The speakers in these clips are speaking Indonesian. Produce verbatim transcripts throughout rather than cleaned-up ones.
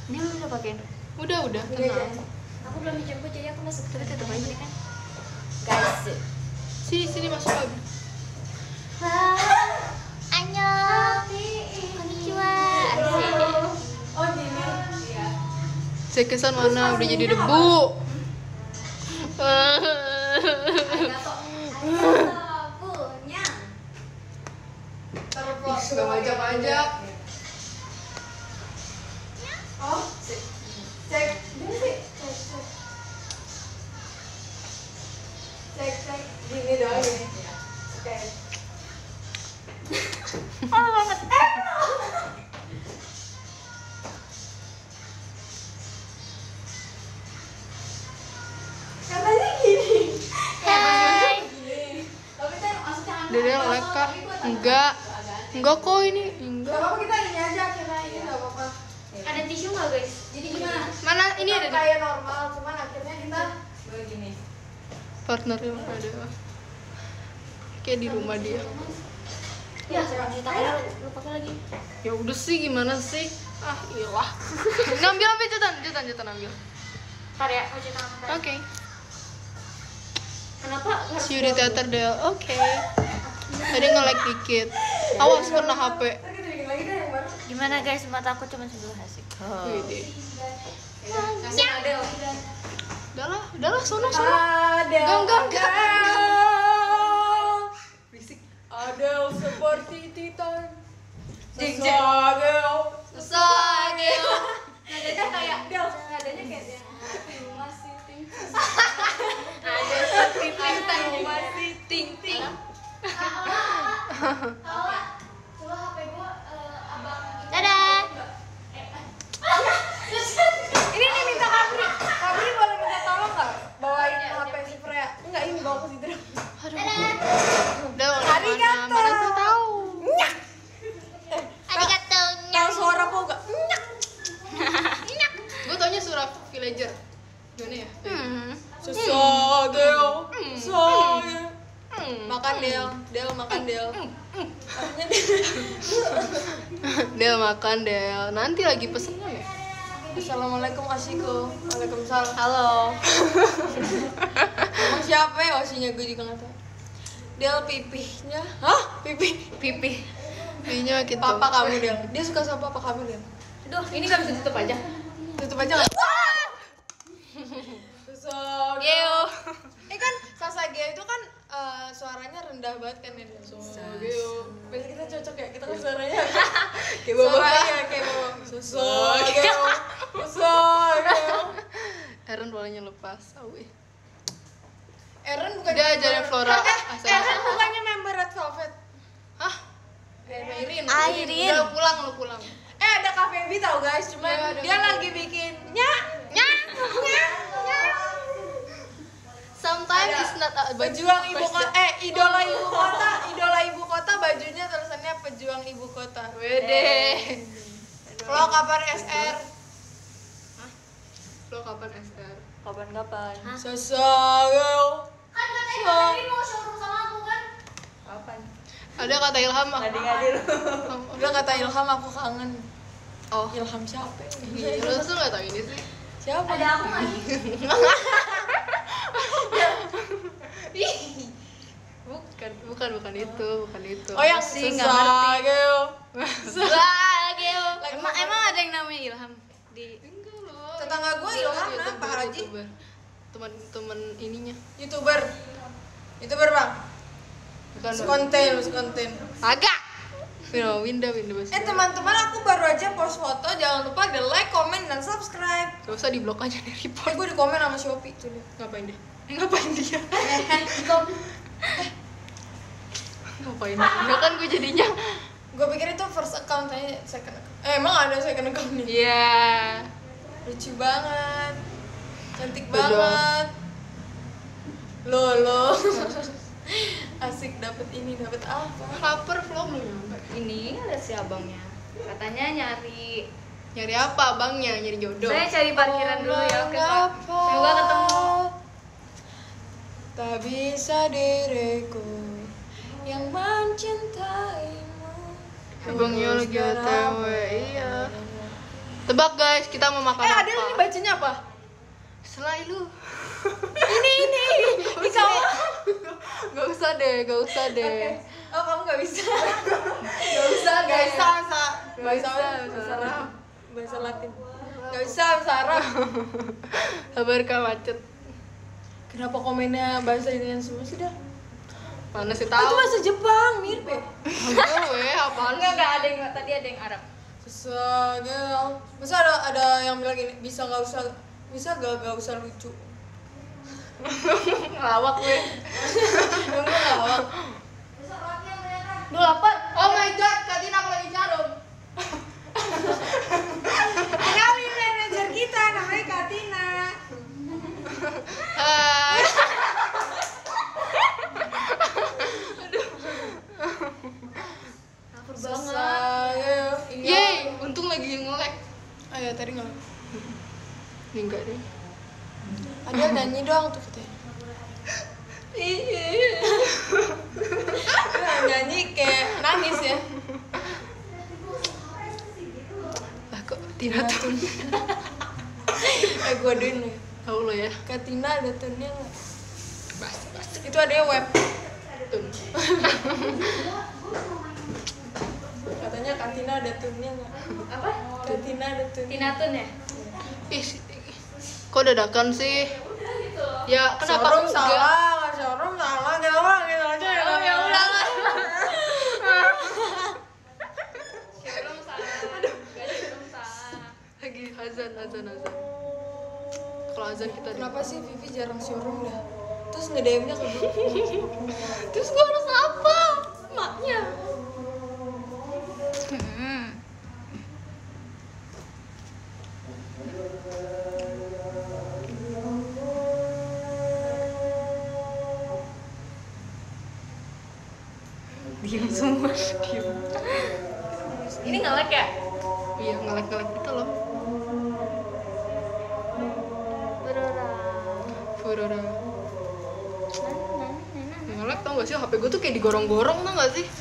Ini lu udah pakein? Udah, udah, tenang. Aku belum dijemput jadi aku masuk. Tapi tetap aja kan. Guys. Sini, sini masuk lagi. Annyeong. Konnichiwa. Oh gini. Iya. Cek kesan mana udah jadi debu. Punya. Terus gak majak-majak. Oh, cek. Cek. Gini sih. Cek, cek. Cek, cek. Gini doang gini. Oke. Oh banget. Katanya gini. Hai. Gini. Tapi kan maksudnya anak. Dede leka. Enggak. Enggak kok ini. Gak Enggak. apa-apa, kita ini aja akhirnya ini gak apa-apa. Ada tisu nggak guys? Jadi gimana? Mana ini Kita ada di kayak normal, cuman akhirnya kita begini. partnernya ada. Kayak di rumah dia. Ya, cuci tangan lu pakai lagi. Ya udah sih, gimana sih? Ah, iyalah. Ngambil apa cetan? Cetan, cetan ambil. Ntar ya, cuci tangan ntar. Oke. Kenapa? harus See you di bawa teater Del. Oke. Tadi nge-lag dikit. Awas kena H P. Ntar kita bikin lagi deh yang baru. dulu? Gimana guys? Mata aku cuma sebelah asik. Wih, Kasih Adel. udah lah, udah lah, sono sono. Adel. Enggak, enggak, enggak. Adel. Berisik. Adel seperti titan. Jeng, jeng. Sesagel. Sesagel. Nadanya kayak Del. Nadanya kayak yang rumah sitting. Ada seperti tinta Rumah sitting. ting. Coba H P gua eh, abang. Dadah. Ini nih minta Kapri. Kapri boleh minta tolong nggak bawain H P si Freya? Enggak, ini bawa ke situ. Aduh. Udah mana? Arigato. Mana saya tahu. Nyak. Arigato. Tahu suara po enggak? Nyak. Gue taunya suara villager. Gimana ya? Hmm. Sesagel. Sesagel. Hmm. Makan Del, Del makan Del. Artinya Del. Del makan Del. Nanti lagi pesennya ya. Assalamualaikum Asiko. Waalaikumsalam. Halo. Emang siapa ya osinya gue juga nggak tahu. Del pipihnya. Hah? Pipih. Pipi. Pipinya gitu. Papa kamu Del. Dia suka sama papa kamu Del. Aduh, ini nggak bisa tutup aja. Tutup aja nggak? Sesagel. Geo. Eh kan Sasageo itu kan eh, suaranya rendah banget kan ya Del. Sasageo. Biasanya kita cocok ya, kita kan suaranya Kayak bapak. suaranya kayak bawa. Sasageo. Sasageo. Aaron bolanya lepas. Awe. Eren bukan Dia ajarin Flora. Eh, asal- Eren bukannya member Red Velvet. Hah? Eh, Irin. Airin. Udah pulang lu pulang. Eh ada Cafe B tau guys, cuman Iya, ada dia Cafe lagi bikin nya nya nya nya. Sometimes Ada it's not a Pejuang ibu kota, eh idola ibu kota, idola ibu kota bajunya tulisannya pejuang ibu kota. Wede. Vlog kapan S R? Lo kapan S R? Kapan-kapan. Sesagel. Kan katanya tadi mau showroom sama aku kan? Kapan? Ada kata Ilham ah. Ngadi-ngadi lu. Udah kata Ilham aku kangen. Oh. Ilham siapa? Iya, lu tuh nggak tahu ini sih. Siapa? Ada aku lagi. Bukan, bukan, bukan itu, bukan itu. Oh yang Masih nggak ngerti. Sesagel. Sesagel. Lagi Emang mau- emang ada yang namanya Ilham di Enggak loh. Tetangga gue Ilham nah, Pak Haji. Teman-teman ininya. YouTuber. YouTuber bang. Bukan. Konten, konten. Agak. Winda, Winda, Winda bos. Eh teman-teman, aku baru aja post foto. Jangan lupa di like, komen, dan subscribe. Gak usah di blok aja dari Eh report. gue di komen sama Shopee tuh dia. Ngapain dia? Eh, ngapain dia? Ngapain dia? Enggak kan gue jadinya. Gue pikir itu first account aja second account. Eh emang ada second account nih? Iya. Lucu banget, cantik Betul. banget. Lo lo. Asik dapet ini, dapet apa? Lapar vlog belum nyampe. ini ada si abangnya. Katanya nyari. Nyari apa abangnya? Nyari jodoh. Saya cari parkiran dulu ya, oke Pak. Mengapa Semoga ketemu. Tak bisa diriku yang mencintaimu. Abangnya lagi O T W, iya. Tebak guys, kita mau makan Eh apa? Adel ini bacanya apa? Selai lu. Ini ini. Ini kamu. Gak usah deh, gak usah deh. Oh kamu nggak bisa. Nggak bisa guys. Bisa bisa. Nggak bisa, Bahasa Arab. Bahasa Latin. Nggak bisa bahasa Arab. Sabar kak macet. Kenapa komennya bahasa Italia semua sih dah? Mana sih Oh, tahu? itu bahasa Jepang mirip ya? Aduh, weh, apaan Enggak, sih? enggak ada yang tadi ada yang Arab. Susah gel. Masa ada ada yang bilang gini, bisa nggak usah bisa gak gak usah lucu. Ngelawak weh. Emang gue ngelawak. Duh lapar. Oh my god, Katina aku lagi jarum. Kenalin manajer kita namanya Katina. Hai. Lapar Susah banget. gel. Iya. Yeay, untung lagi nge-lag. Ayo tadi nggak. Ini enggak deh. Adel nyanyi doang tuh kita. Iya. Nyanyi kayak nangis ya. Lah kok Tina tuh. Eh gue aduin ya. Tahu lo ya. Katina ada tunnya nggak? Basti basti. Itu ada web. Tun. Katanya Katina ada tunnya nggak? Apa? Katina ada tunnya. Tinatun ya? Ih, si- kok dadakan sih? Ya kenapa Showroom enggak? salah, nggak showroom salah, kita orang kita aja ya. Oh, ya udah lah. Showroom salah. Aduh. Gak showroom salah. Lagi azan azan azan. Kalau azan kita di- Kenapa sih Vivi jarang showroom dah? Terus nge-D M-nya ke gue. Terus gua harus apa? Maknya. Hmm. Diam semua, diam. Ini nge-lag ya? Iya, ngelek-ngelek gitu loh. Furora. Ngelek tau gak sih? H P gue tuh kayak digorong-gorong tau gak sih?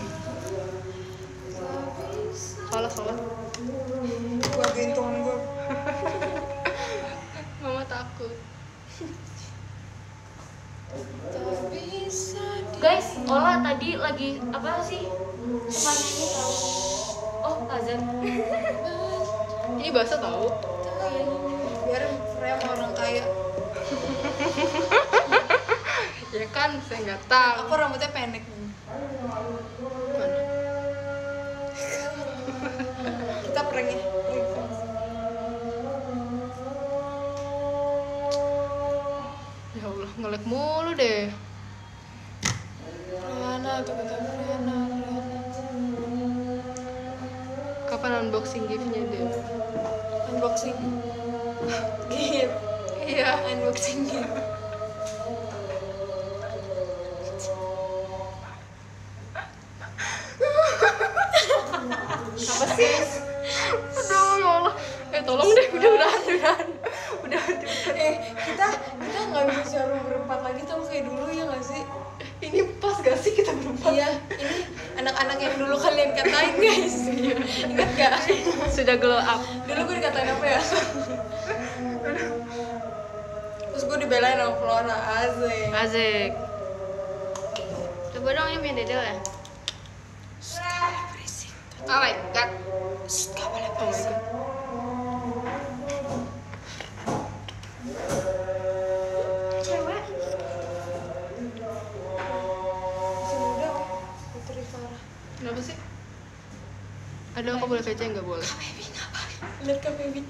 Salah, salah. Gue gintungan gue. Mama takut. Tak bisa di- Guys, Ola tadi lagi apa sih? Suka nyanyi tau? Oh, azan. Ini bahasa tahu. Biar frame orang kaya. Ya kan, saya nggak tahu. Aku rambutnya pendek nih. Mana? Kita prank ya. Prank fans. Ya Allah, ngelek mulu deh. Rihanna tuh kata Rihanna, Rihanna. Kapan unboxing gift-nya deh? Unboxing. Gift. Iya. Unboxing gift. Apa sih? Aduh, ya Allah. Eh, tolong deh, udah udah udah. Udah, udah. Eh, kita kita nggak bisa showroom berempat lagi tuh kayak dulu ya nggak sih? Ini pas gak sih kita berempat? Iya, ini anak-anak yang dulu kalian katain guys. Ingat gak? Sudah glow up. Dulu gue dikatain apa ya? Terus gue dibelain sama Flora, asik. Asik. Coba dong ini punya Dedel ya? Berisik. Oh my god. Shh, gak boleh Oh my berisik. god. Cewek. Masih muda, Putri Farah. Kenapa sih? Ada aku boleh V C nggak boleh? Baby ngapain? Lihat ke baby.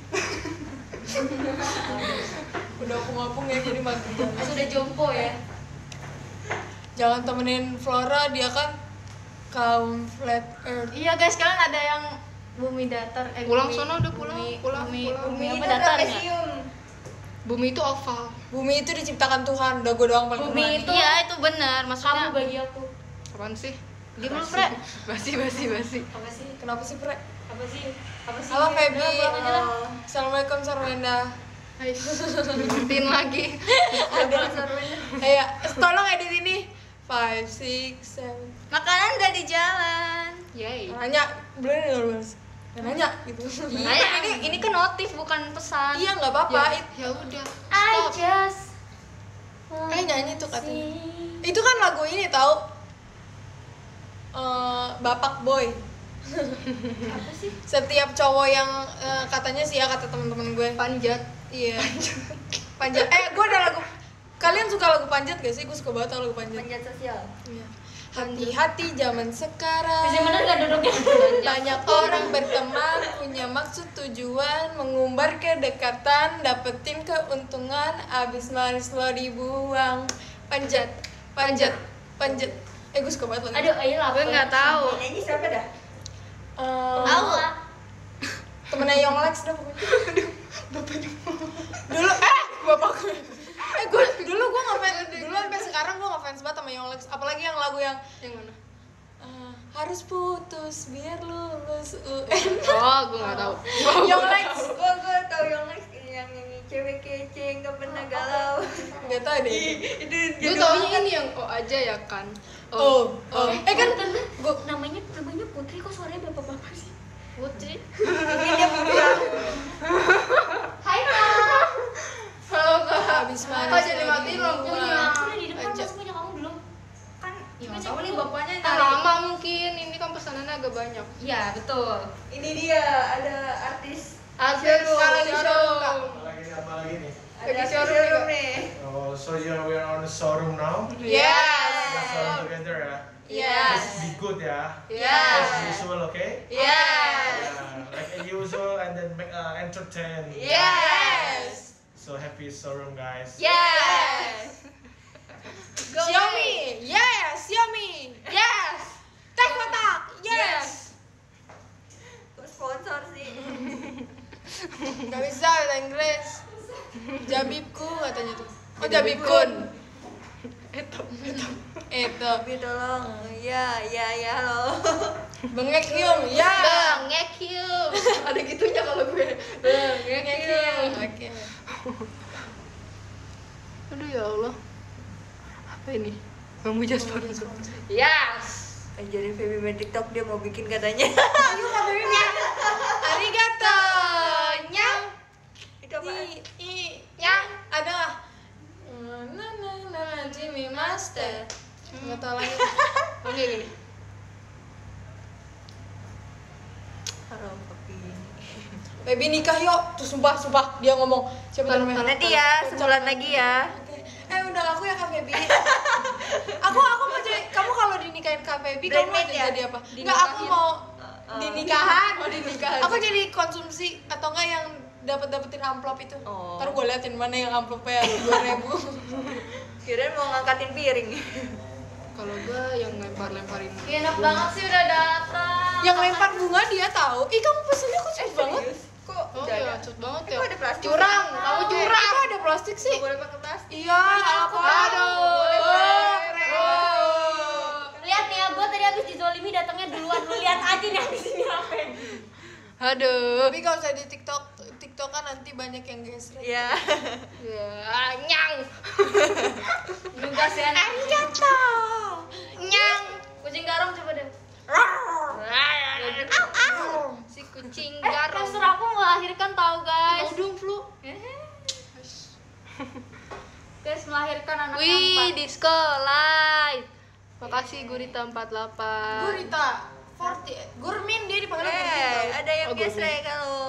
Udah aku ngapung ya, jadi makin jangan. Sudah jompo ya. Jangan temenin Flora, dia kan kaum flat earth. Iya guys, kalian ada yang bumi datar eh Pulang bumi- sono udah pulang, bumi, pulang, bumi, pulang. bumi apa Bumi datar ya? trapesium. Bumi itu oval. Bumi itu diciptakan Tuhan, udah gue doang paling Bumi berani. itu Iya, itu benar. Maksudnya kamu bagi aku. apaan sih? Diem lu, Basi. Pre. Basi, basi, basi. Apa sih? Kenapa sih, Pre? Apa sih? Apa sih? Halo Feby. Udah, pulang aja lah. Assalamualaikum Sarwenda. Hai. Ingetin lagi. Ada Eh, ya, tolong edit ini. five, six, seven. Makanan udah di jalan. Yay. Nanya, belum nih lu, Mas. ya nanya gitu. Iya, ini ini kan notif bukan pesan. Iya nggak apa-apa. Ya, It- ya udah. I Stop. just Eh nyanyi tuh katanya. Itu kan lagu ini tau eh, Bapak Boy. apa sih? Setiap cowok yang eh, katanya sih ya kata teman-teman gue. Panjat. Iya. Panjat. Eh gue ada lagu. Kalian suka lagu panjat gak sih? Gue suka banget tau lagu panjat. Panjat sosial. Iya. Hati-hati zaman sekarang. Bisa bener gak duduknya? Banyak orang berteman, punya maksud tujuan, mengumbar kedekatan, dapetin keuntungan, abis manis lo dibuang. Panjat, panjat, panjat. Eh gue suka banget lagu. Aduh, ayo lah. Gue nggak tahu. Nyanyi siapa dah? Eh, Tahu lah. temennya Yonglex dah pokoknya. Bapaknya. Dulu eh bapak gue. Eh gue dulu gue ngefans dulu sampai sekarang gue ngefans banget sama Yonglex. Apalagi yang lagu yang Yang mana? eh, harus putus biar lulus U N. Oh, gue nggak tahu. Yonglex. Gue gue tahu yang Lex yang nyanyi cewek kece nggak pernah galau. Enggak tahu deh. Itu Gue taunya ini yang oh aja ya kan. Oh, oh. Eh kan Tante, gue namanya namanya Putri kok suaranya bapak-bapak sih? Putri. ini dia pulang. Hai Kak. Halo kak. habis manis. Kok jadi matiin lampunya? Aku udah di depan Aja. mas punya kamu belum? Kan Ya, kita tahu cek nih dulu. bapaknya Ah, nyari. lama mungkin. Ini kan pesanannya agak banyak. Iya betul. Ini dia ada artis. Ada sekarang di showroom kak. Apalagi apa lagi nih? Ada Lagi artis showroom showroom nih, nih. Oh, so you we are on the showroom now. Yes. Kita showroom together ya. Yes. Be good ya. Yes. As usual, okay? Yes. Yeah, like as usual, and then make uh, entertain. Yes. So happy showroom, guys. Yes. Go Xiaomi. Yes, Xiaomi. Yes. Teh kotak. Yes. Kok sponsor sih? Gak bisa bahasa Inggris. Jabibku katanya tuh. Oh Jabibkun. Itu. Itu. Tapi tolong. Ya, ya, ya halo. Bengek Hyung. Ya. Bengek yuk. Ada gitunya kalau gue. Bengek Bengek yuk. Hyung. Oke. Aduh ya Allah. Apa ini? Bambu jas sponsor. Yes. Ajarin Feby main TikTok dia mau bikin katanya. Ayo Kak Bebe. Arigato. Nyang. Itu apa? Di i yang ada na na na Jimmy Master. Enggak tahu lagi. Oke gini. Haram kopi. Baby nikah yuk. Tuh sumpah sumpah dia ngomong. Siapa tuh namanya? Nanti ya, sebulan lagi ya. Oke. Eh udah aku ya Kak Baby. aku aku mau jadi kamu kalau dinikahin Kak Baby kamu mau Bridesmaid ya? jadi apa? Enggak aku mau Uh, di nikahan. Oh, di nikahan. Aku jadi konsumsi atau enggak yang dapat dapetin amplop itu. Oh. Ntar gue liatin mana yang amplopnya dua ribu. Kirain mau ngangkatin piring. Kalau gue yang lempar-lemparin. Enak banget sih udah datang. Yang lempar bunga dia tahu. Ih kamu pesennya kok cepet banget. Kok Oh udah iya, ada? cut banget Eh, ya. kok ada plastik? Curang, kamu Eh, curang. kok ada plastik sih? Nggak boleh pakai plastik. Iya, apa? Aduh. Oh, keren. Lihat nih ya, gue tadi habis dizolimi datangnya duluan. Lu lihat aja nih habis ini apa. Aduh. Tapi kalau saya di TikTok, TikTok kan nanti banyak yang gesrek. Iya. Ya, nyang. Nugas ya. Arigato. Nyang. Kucing garong coba deh. Si kucing Eh, garong. terserah aku melahirkan tahu guys. Mau dong, Flu. Guys melahirkan anak Wih, keempat. di sekolah. Makasih Gurita empat puluh delapan. Gurita, forty, Gurmin dia dipanggil Gurmin. Eh, tau. ada yang Oh, gesrek kalau.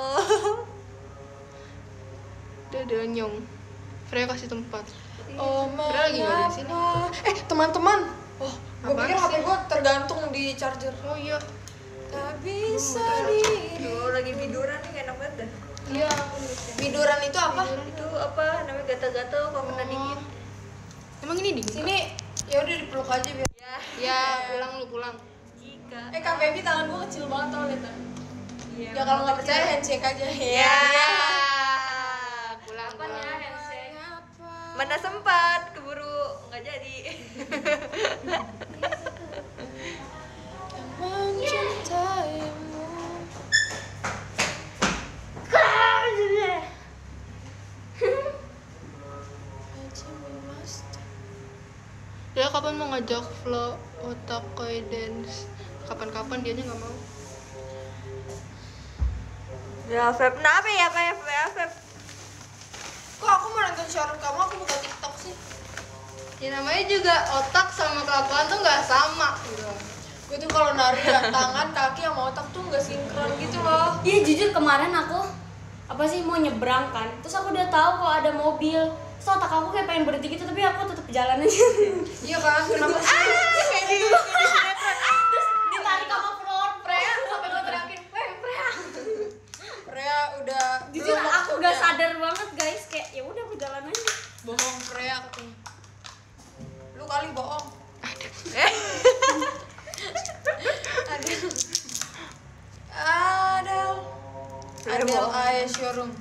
Dadah nyong. Freya kasih tempat. Oh, Padahal lagi nggak ada di sini. mengapa? Eh, teman-teman. Oh, gue Apaan pikir H P sih? gue tergantung di charger. Oh iya. Tak bisa diri. Duh, lagi tiduran nih enak banget dah. Iya. Biduran itu apa? Itu apa namanya gatal-gatal kok kena dingin. Emang ini dingin? Sini, ya udah dipeluk aja biar. Ya. Ya, pulang lu pulang. Jika. Eh, Kak Baby tangan gue kecil banget tau lihat. Iya. Ya kalau nggak percaya handshake aja. Ya. Pulang. Apanya pulang. handshake? Mana sempat keburu nggak jadi. Mencintaimu. Dia kapan mau ngajak vlog otakoy dance? Kapan-kapan dianya nggak mau. Ya Feb, kenapa ya Feb? Ya Feb. Kok aku mau nonton showroom kamu, aku buka TikTok sih? Ya namanya juga otak sama kelakuan tuh nggak sama gitu. Gue tuh kalau nari ya, tangan, kaki sama otak tuh nggak sinkron gitu loh. Iya jujur kemarin aku apa sih mau nyebrang kan, terus aku udah tahu kalau ada mobil, terus otak aku kayak pengen berhenti gitu tapi aku tetap jalan aja. Iya kan, kenapa sih? Kayak di Terus ditarik sama front Freya sampai gue teriakin, "Weh, Freya." Freya udah Jujur belum aku waktunya. gak sadar banget guys, kayak ya udah aku jalan aja. Bohong Freya katanya. Lu kali bohong. Adel. Adel. Adel Aya showroom.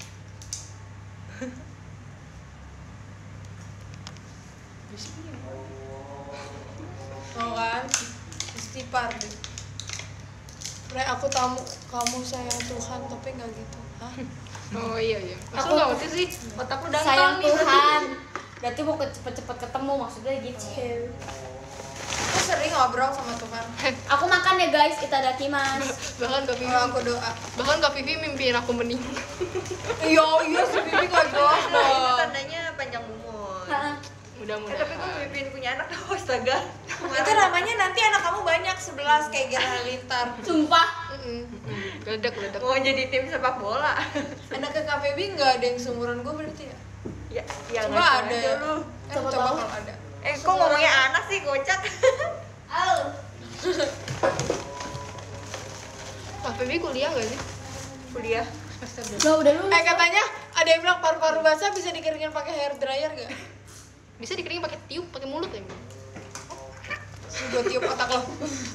Tau kan? Istighfar deh. Freya, aku tamu kamu sayang Tuhan tapi nggak gitu. Hah? Oh iya iya. Masa Aku- nggak ngerti sih? Otakku dangkal Sayang nih. Tuhan. Berarti mau ke- cepet-cepet ketemu maksudnya gitu. Aku sering ngobrol sama Tuhan. Aku makan ya guys, itadakimasu. Bahkan Kak Vivi, Kalau aku doa. bahkan Kak Vivi mimpiin aku meninggal. Iya, iya si Bibi gak jelas Nah, itu loh. tandanya panjang umur. Heeh. Eh, Mudah-mudahan. tapi gue mimpiin punya anak tau, astaga. Itu namanya nanti anak kamu banyak sebelas kayak Gera Halilintar. Sumpah. Geledak geledak. Mau jadi tim sepak bola. Anak ke K P B nggak ada yang seumuran gue berarti ya? Ya, ya Coba nggak ada aja ya? lu. Eh, Coba coba tahu. kalau ada. Eh, kok ngomongnya anak sih, kocak. Au. Kak Vivi kuliah nggak sih? Kuliah. Gak udah lulus. Eh katanya ada yang bilang paru-paru basah bisa dikeringin pakai hair dryer gak? Bisa dikeringin pakai tiup, pakai mulut ya? Gue tiup otak lo.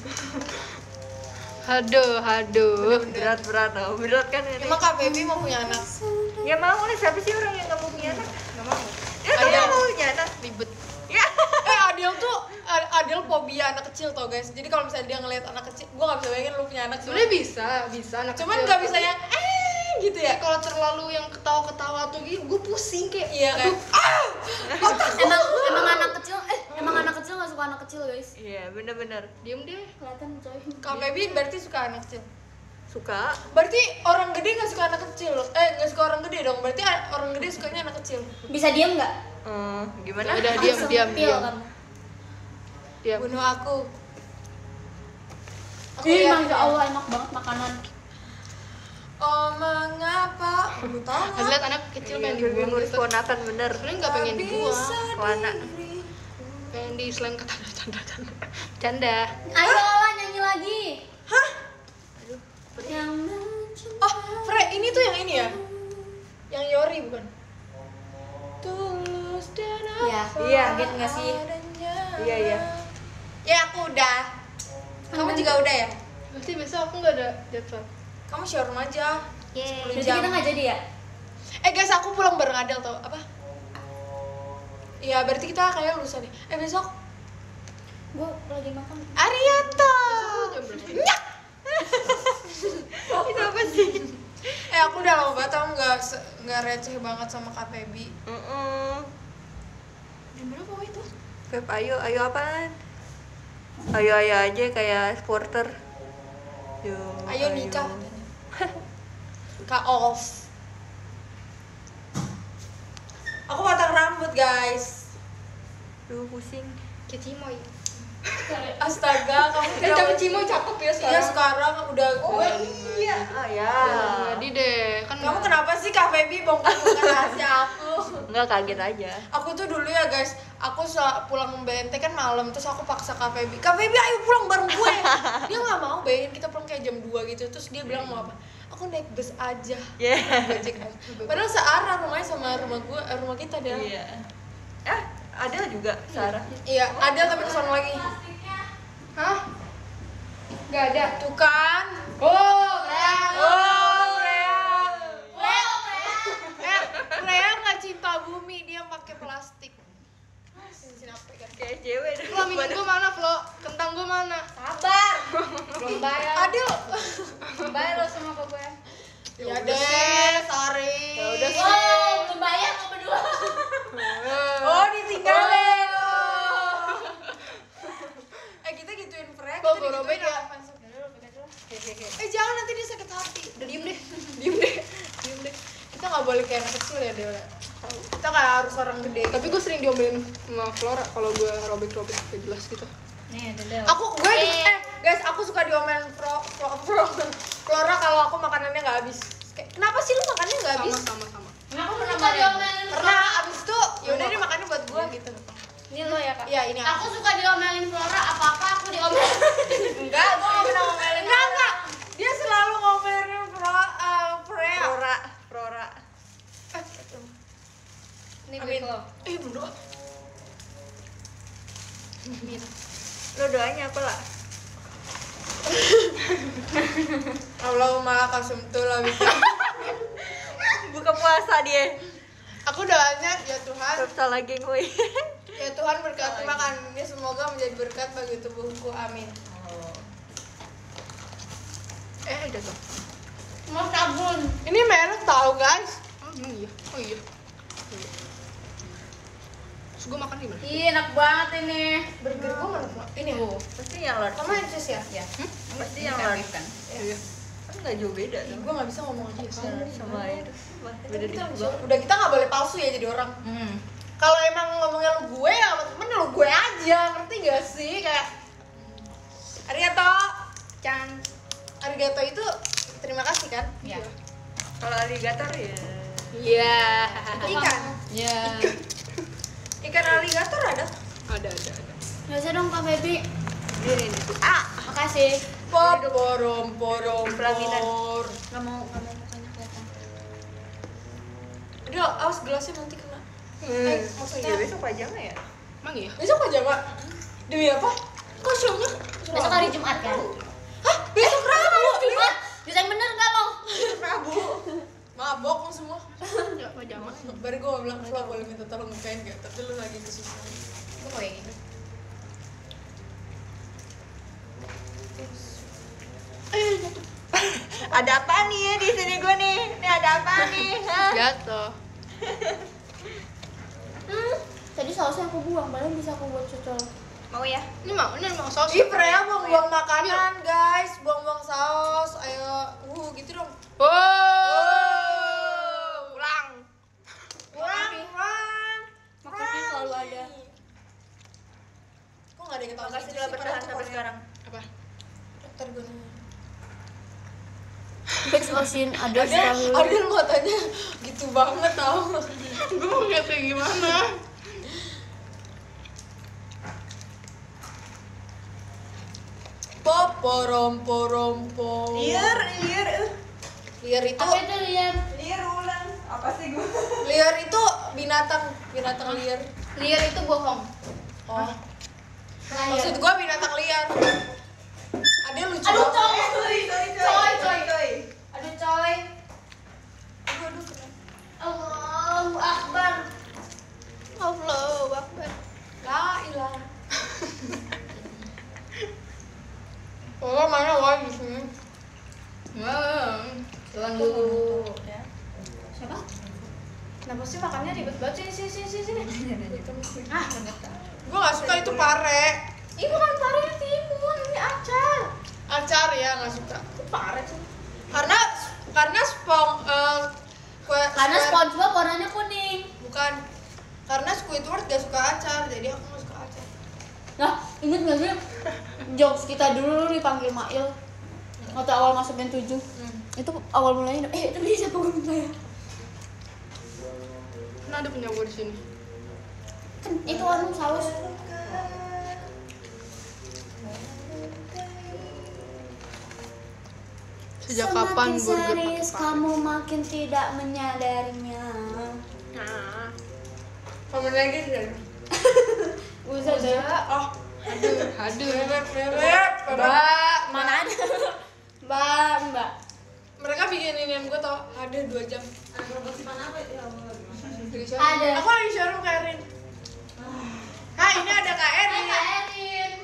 Haduh, haduh. Berat-berat tau, berat kan ini. Emang K P B mau punya anak? Ya mau nih, siapa sih orang yang nggak mau punya anak? Nggak mau. Ya, kamu nggak mau punya anak? Ribet. Ya. Eh Adil tuh A- Adil fobia anak kecil tau guys. Jadi kalau misalnya dia ngeliat anak kecil, gue gak bisa bayangin lu punya anak. Sebenarnya bisa, bisa anak Cuman kecil. gak bisa yang eh gitu ya. Kalau terlalu yang ketawa-ketawa tuh gitu, gue pusing kayak. Iya kan? Ah! Emang emang anak kecil eh emang anak kecil gak suka anak kecil guys. Iya, bener-bener. Diem deh. Kelihatan coy. K P B berarti suka anak kecil. Suka. Berarti orang gede gak suka anak kecil. Eh gak suka orang gede dong. Berarti a- orang gede sukanya anak kecil. Bisa diem nggak? Hmm, gimana? Udah diam, Langsung diam, pil diam. kamu. Diam. Bunuh aku. Aku Ih, yakin masya ya. Allah enak banget makanan. Oh mengapa? Aku tahu. Ada liat anak kecil pengen Iya, dibuang ngurus gitu. ponakan bener. Sebenarnya nggak pengen dibuang, Wana. pengen diselengkat. Canda, canda, canda. Ayo lah nyanyi lagi. Hah? Yang Oh, Fre, ini tuh yang ini ya? Yang Yori bukan? Tulus dan Ya, apa iya. Kaget nggak sih? adanya. Iya, iya. Ya aku udah. Kamu juga udah ya? Berarti besok aku nggak ada jadwal. Kamu showroom aja. Yeay. sepuluh Berarti jam. kita nggak jadi ya? Eh guys, aku pulang bareng Adel tau apa? Iya, berarti kita kayak lulusan nih. Eh besok Gue lagi makan. Ariata. Jam berapa? Nyak. Itu apa sih? Eh aku udah lama banget tau nggak se- nggak receh banget sama K P B. Heeh. Jam berapa itu? Feb, ayo, ayo apaan? Ayo, ayo aja kayak supporter. Yo, Ayo nikah. Kak Ols. Aku potong rambut guys. Duh, pusing. Kayak Cimoy. Astaga, kamu Eh tidak. tapi Cimoy cakep ya Iya sekarang. sekarang udah. Oh iya, ah ya. Jadi deh, kan Kamu kenapa sih Kak Feby bongkar-bongkar rahasia aku? Enggak, kaget aja. Aku tuh dulu ya guys, aku sa- pulang B N T kan malam, terus aku paksa Kak Feby, Kak Feby ayo pulang bareng gue. Dia nggak mau, bayangin kita pulang kayak jam dua gitu, terus dia bilang mau apa? Aku naik bus aja. Ya. Gojek aja. Padahal searah rumahnya sama rumah gue, eh, rumah kita dia. Iya. Eh, ada juga Sarah. Iya, ada tapi kesana lagi. Hah? Gak ada. Tuh kan. Oh, Freya. Oh, Freya. Eh, Freya nggak cinta bumi, dia pakai plastik. Sini, sini aku pegang. Kayak cewek deh. Flo, minum gue mana, Flo? Kentang gue mana? Sabar. Belum bayar. Adil. Bayar lo sama apa gue? Ya deh, sorry. Ya udah sih. Wow, belum bayar lo berdua. Oh, ditinggalin. Eh, kita gituin Freya, Kok kita gue robek digituin ya? anak fans. Eh, jangan nanti dia sakit hati. Udah diem deh. Diem boleh kayak anak kecil ya Del. Kita kayak harus orang gede. Tapi gue sering diomelin sama Flora kalau gue robek-robek gak jelas gitu. Nih, ada Del. Aku gue eh guys, aku suka diomelin pro, pro, pro Flora kalau aku makanannya nggak habis. Kayak, kenapa sih lu makannya nggak habis? Sama sama sama. Aku suka diomelin. Pernah abis itu yaudah deh makannya buat gue gitu. Ini lo ya kak. Iya ini Aku suka diomelin Flora, apa-apa aku diomelin. enggak, gue nggak pernah ngomelin. Enggak enggak, dia selalu ngomelin pro, uh, Freya. Flora, Flora. Ini Amin. lo. Eh berdoa. Lo doanya apa lah? Allahumma kasumtul abika. Buka puasa dia. Aku doanya ya Tuhan, Tetap salah geng woi. ya Tuhan berkati makan ini semoga menjadi berkat bagi tubuhku. Amin. Eh jatuh. Mau sabun. Ini merek tahu guys. Oh emang iya. Oh iya. Iya. Terus gue makan gimana? Ih, enak banget ini. Burger gue mana? Ini bu. Pasti yang large. Kamu yang cheese ya? Ya. Pasti yang large. Iya. Kan nggak jauh beda Ih, tuh. gue nggak bisa ngomong aja Sama sama itu. Beda kita, dikit banget. udah kita nggak boleh palsu ya jadi orang. Hmm. Kalau emang ngomongnya lu gue ya sama temen lu gue aja, ngerti gak sih? Kayak arigato. Can. Arigato itu terima kasih kan? Ya. Kalau alligator ya. Iya. Ikan. Ya. Ikan alligator ada. Ada ada ada. Gak usah dong Kak Baby. Ini nih. Ah, Makasih. Pop porom porom Pelaminan. por. Gak mau, gak mau mukanya kelihatan. Udah, awas gelasnya nanti kena. Hmm. Eh, maksudnya iya besok pajama ya? Emang iya? besok aja Pak. Demi apa? Kok shownya? Besok hari Jumat kan? Hah? Besok Rabu? Jumat. Bisa yang bener gak lo? Rabu. Mabok lu semua. Enggak pajama. Baru gue bilang, Flo boleh minta tolong bukain gak? Tapi lu lagi kesusahan. Gue mau yang ini. Ada apa nih ya di sini gue nih? Ini ada apa nih? Hah? Jatuh. Hmm. Tadi sausnya aku buang, padahal bisa aku buat cocol. Mau ya? Ini mau, ini mau saus. Ih, Freya buang-buang makanan, guys. Buang-buang saus. Ayo, uh, gitu dong. Wow. Ulang. Kurang, kurang. Makasih selalu ada. Kok gak ada yang ketawa? Makasih telah bertahan sampai sekarang. Apa? Ntar gue nanya. Fix Osin ada Adel, sekali. Adel matanya gitu banget tau. Gue mau lihat kayak gimana? Pop porom porom pom. Liar, liar. Liar itu Apa itu liar? Liar ulang. Apa sih gue? liar itu binatang, binatang liar. Liar itu bohong. Oh. Liar. Maksud gua binatang liar. Adel lucu Aduh, banget. coy. Sorry, sorry, Coy, coy. Aduh, coy. Aduh, aduh, kenapa? Allahu Akbar. Allahu Akbar. La ilah. Oh, mana wah di sini? Wow. Telan dulu. Siapa? Kenapa sih makannya ribet banget sih? Sini, sini, sini, sini. Ah, Gua gak suka itu pare. ini bukan pare timun, ini acar. Acar ya nggak suka. Itu pare sih. Karena karena spong eh, kue Karena square- SpongeBob warnanya kuning. bukan. Karena Squidward gak suka acar, jadi aku gak suka acar. Nah, inget gak sih jokes kita dulu dipanggil Mail waktu awal masuk band tujuh. Itu awal mulanya, eh tapi siapa gue minta ya? Kan ada punya gue di sini. Kan itu anu saus. Sejak kapan Semakin burger serius pakai kamu makin tidak menyadarinya. Nah. Kamu lagi sih. Bisa deh. Oh, Aduh, aduh. bebek bebek. Mbak, Mana ada? Mbak, Mbak. mereka bikin ini yang gue tau ada dua jam. Ada. Aku lagi showroom Kak Erin. Hai, ini ada Kak Erin. Kak Erin.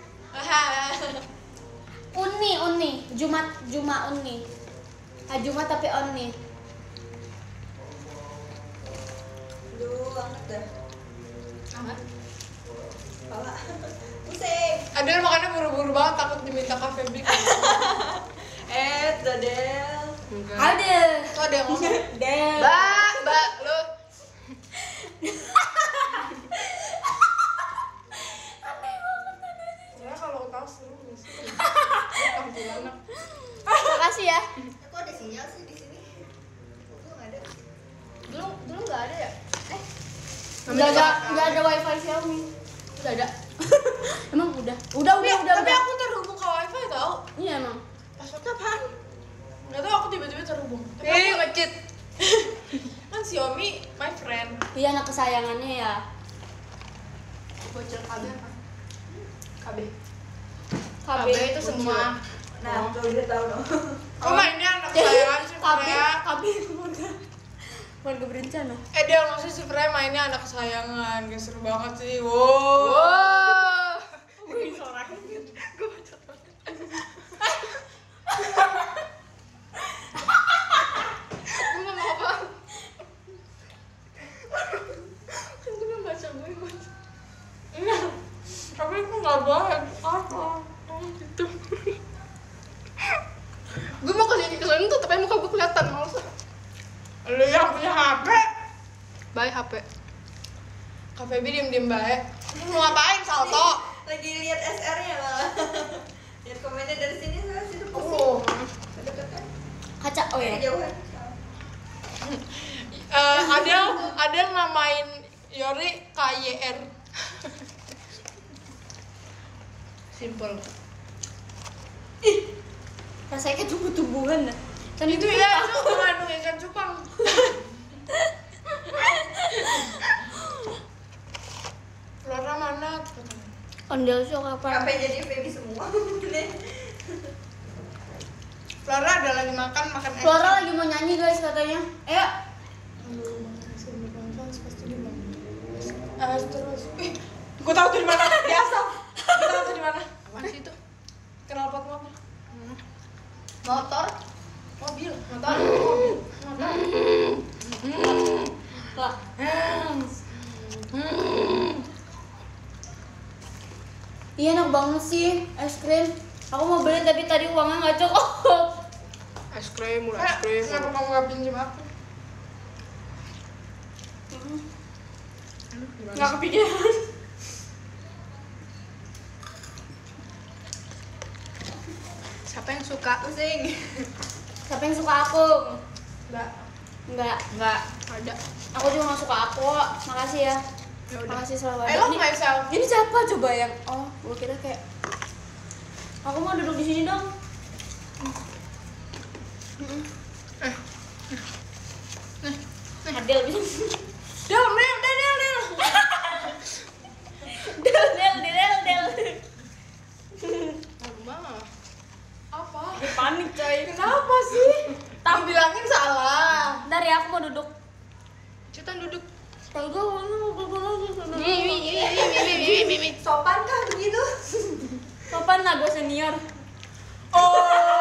Uni, Uni. Jumat, Juma Uni. Ah, Jumat tapi Uni. Aduh, banget dah. Apa? Kepala. Pusing. Adel makannya buru-buru banget takut diminta kafe big. Eh, Dadel. Enggak. Ada. Tuh ada yang ngomong. Del. Bye. Udah gak, nggak ada wifi Xiaomi. Udah ada. Emang udah. Udah udah udah. Tapi udah. aku terhubung ke wifi tau. Iya emang. Passwordnya apaan? Gak tau, aku tiba-tiba terhubung. Tapi Eh, aku ngecit. kan Xiaomi my friend. Iya anak kesayangannya ya. Bocor K B apa? K B. K K B B itu semua. Nah, tuh dia tahu dong. Oh mainnya anak kesayangan si K B Freya. K B keluarga keluarga berencana. Eh dia maksudnya si Freya mainnya anak kesayangan. Gak seru banget sih. Wow. Wow. Gue sorakin gitu. Gue baca banget. Gue ngomong apa? Kan gue yang baca, gue yang baca. Iya. Tapi itu gak baik. Apa? Oh gitu. Gue mau kesini kesini tuh tapi muka gue kelihatan males. Lu yang punya H P. Bye H P. Kak Feby diem-diem baik. Lu mau ngapain salto? Lagi lihat S R-nya malah. Lihat komennya dari sini sana situ pusing. Oh. Kedekatan. Kaca oh ya. Kejauhan. Eh, ada ada yang namain Yori K Y R. Simple. Rasanya kayak tumbuh-tumbuhan dah. Kan Itu ya, itu mengandung ikan cupang. Flora mana? ondel show kapan? Apa jadi baby semua? Flora ada lagi makan makan es. Flora lagi mau nyanyi guys katanya. Ayo. Ah, terus. Ih, gue tahu tuh di mana. Biasa. Gue tahu tuh di mana. Apaan sih itu? Knalpot mobil. Motor. Mobil. Motor. Mobil. Motor. Lah. Iya enak banget sih es krim. Aku mau beli tapi tadi uangnya nggak cukup. Es krim, mulu es Eh, krim. kenapa kamu gak pinjam aku? Nggak kepikiran. Siapa yang suka? Pusing. Siapa yang suka aku? Enggak. Enggak. Enggak ada. Aku juga nggak suka aku. Makasih ya. Ya udah. Makasih selalu I ada. love Ini- myself. Ini siapa coba yang? Oh, gua kira kayak. Aku mau duduk di sini dong. Adel bisa. Del, Del, Del, Del, Del. Del, del, del, del. Rumah. Apa? Gue panik coy. Kenapa sih? Tapi bilangin salah. Dari aku mau duduk. Cetan duduk. Tapi gue mau duduk lagi. Sopan kah begitu? Sopan lah gue senior. Oh.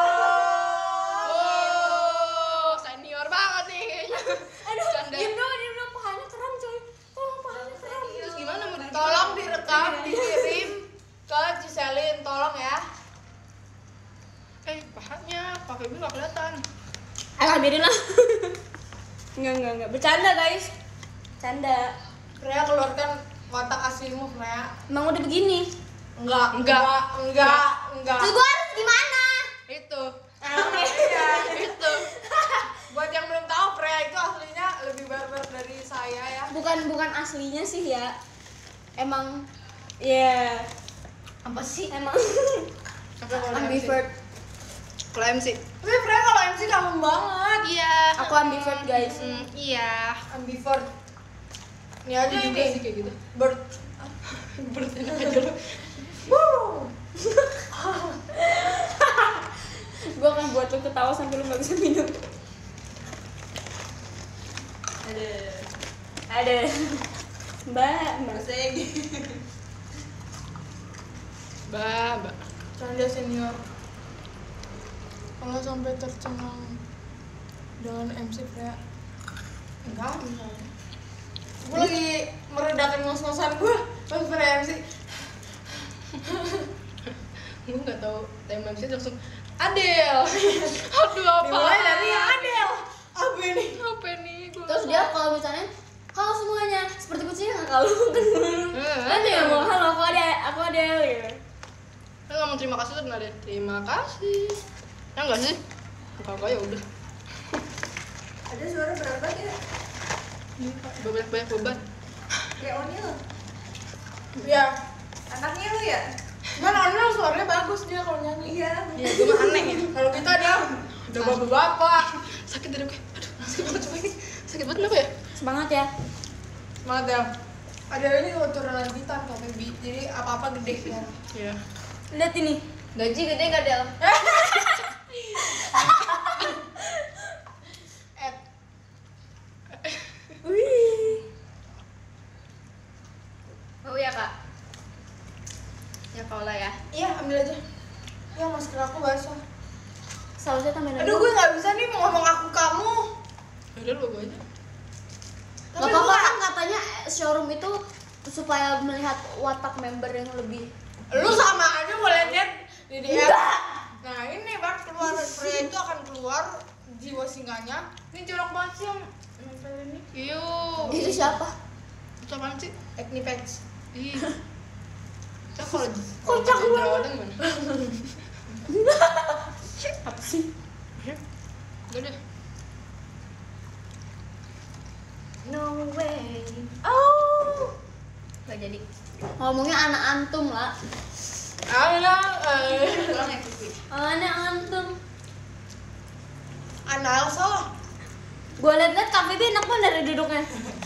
Oh, senior banget nih kayaknya. Aduh, Canda. diem dong, diem dong. Pahanya keren coy. Tolong pahanya keren. Terus gimana mau duduk? Tolong direkam, dikirim ke Ciselin, tolong ya. Eh, pahanya Kak Feby nggak kelihatan. Alhamdulillah. Enggak, enggak, enggak. Bercanda guys. Canda. Freya keluarkan watak aslimu, Freya. Emang udah begini. Enggak, Enggak. enggak, enggak, enggak. Terus gue harus gimana? Itu. Iya. Itu. Buat yang belum tahu, Freya itu aslinya lebih barbar dari saya ya. Bukan bukan aslinya sih ya. Emang ya Apa sih? emang ambivert. Kalau M C. Tapi Freya kalau M C kamu banget. Iya. Aku ambivert guys. Hmm, iya. Ambivert. Ini aja Juga ini. sih kayak gitu. Bird. Bird enak aja lu. Wow. Gue akan buat lu ketawa sampai lu nggak bisa minum. Ada. Ada. Mbak, mbak. Pusing. Ba, ba. Canda senior. Kalau sampai tercengang dengan M C Freya. Enggak, misalnya. Gue lagi meredakan ngos-ngosan gue pas Freya M C. Gue nggak tahu tema M C langsung Adel. Aduh apa? Dimulai dari Adel. Apa ini? Apa nih? Gua Terus nggak dia kalau misalnya kalau semuanya seperti kucing nggak kalau kan dia ngomong halo aku ada aku ada gitu. Kan ngomong terima kasih tuh benar deh. Terima kasih. Ya enggak sih? Kalau ya udah. Ada suara berapa ya? Banyak banyak beban. Kayak Onil. Ya, Anaknya lu ya? kan Onel suaranya bagus dia kalau nyanyi. Iya. Ya gue mah aneh ya. Kalau kita dia udah bapak-bapak. Sakit dari gue. Aduh, sakit banget coba ini. Sakit banget kenapa ya? Semangat ya. Semangat ya. Ada ini turunan gitar kak Baby. Jadi apa-apa gede ya. Iya. Lihat ini. Gaji gede gak Del? Ed. Wih. Oh ya kak. Ya kau lah ya. Iya, ambil aja. Ya masker aku basah. Sausnya tambahin Aduh, gue nggak bisa nih mau ngomong aku kamu. Udah lu gue aja. Gak apa-apa kan katanya showroom itu supaya melihat watak member yang lebih. Lu sama aja mau lihat di D M. Nah ini bang keluar pria itu akan keluar jiwa singanya. Ini jorok banget sih yang nempel ini. Iyo. Itu siapa? Itu apaan sih? Acnipex. Ih. Cak kalau Kocak kalau banget. jerawatan gimana? Apa sih? Udah deh. No way. Oh. Gak jadi. Ngomongnya anak antum lah. Anak, eh, Pulang ya Pipi. Anak antum. anak Elsa lah. Gue liat-liat Kak Bibi enak banget dari duduknya.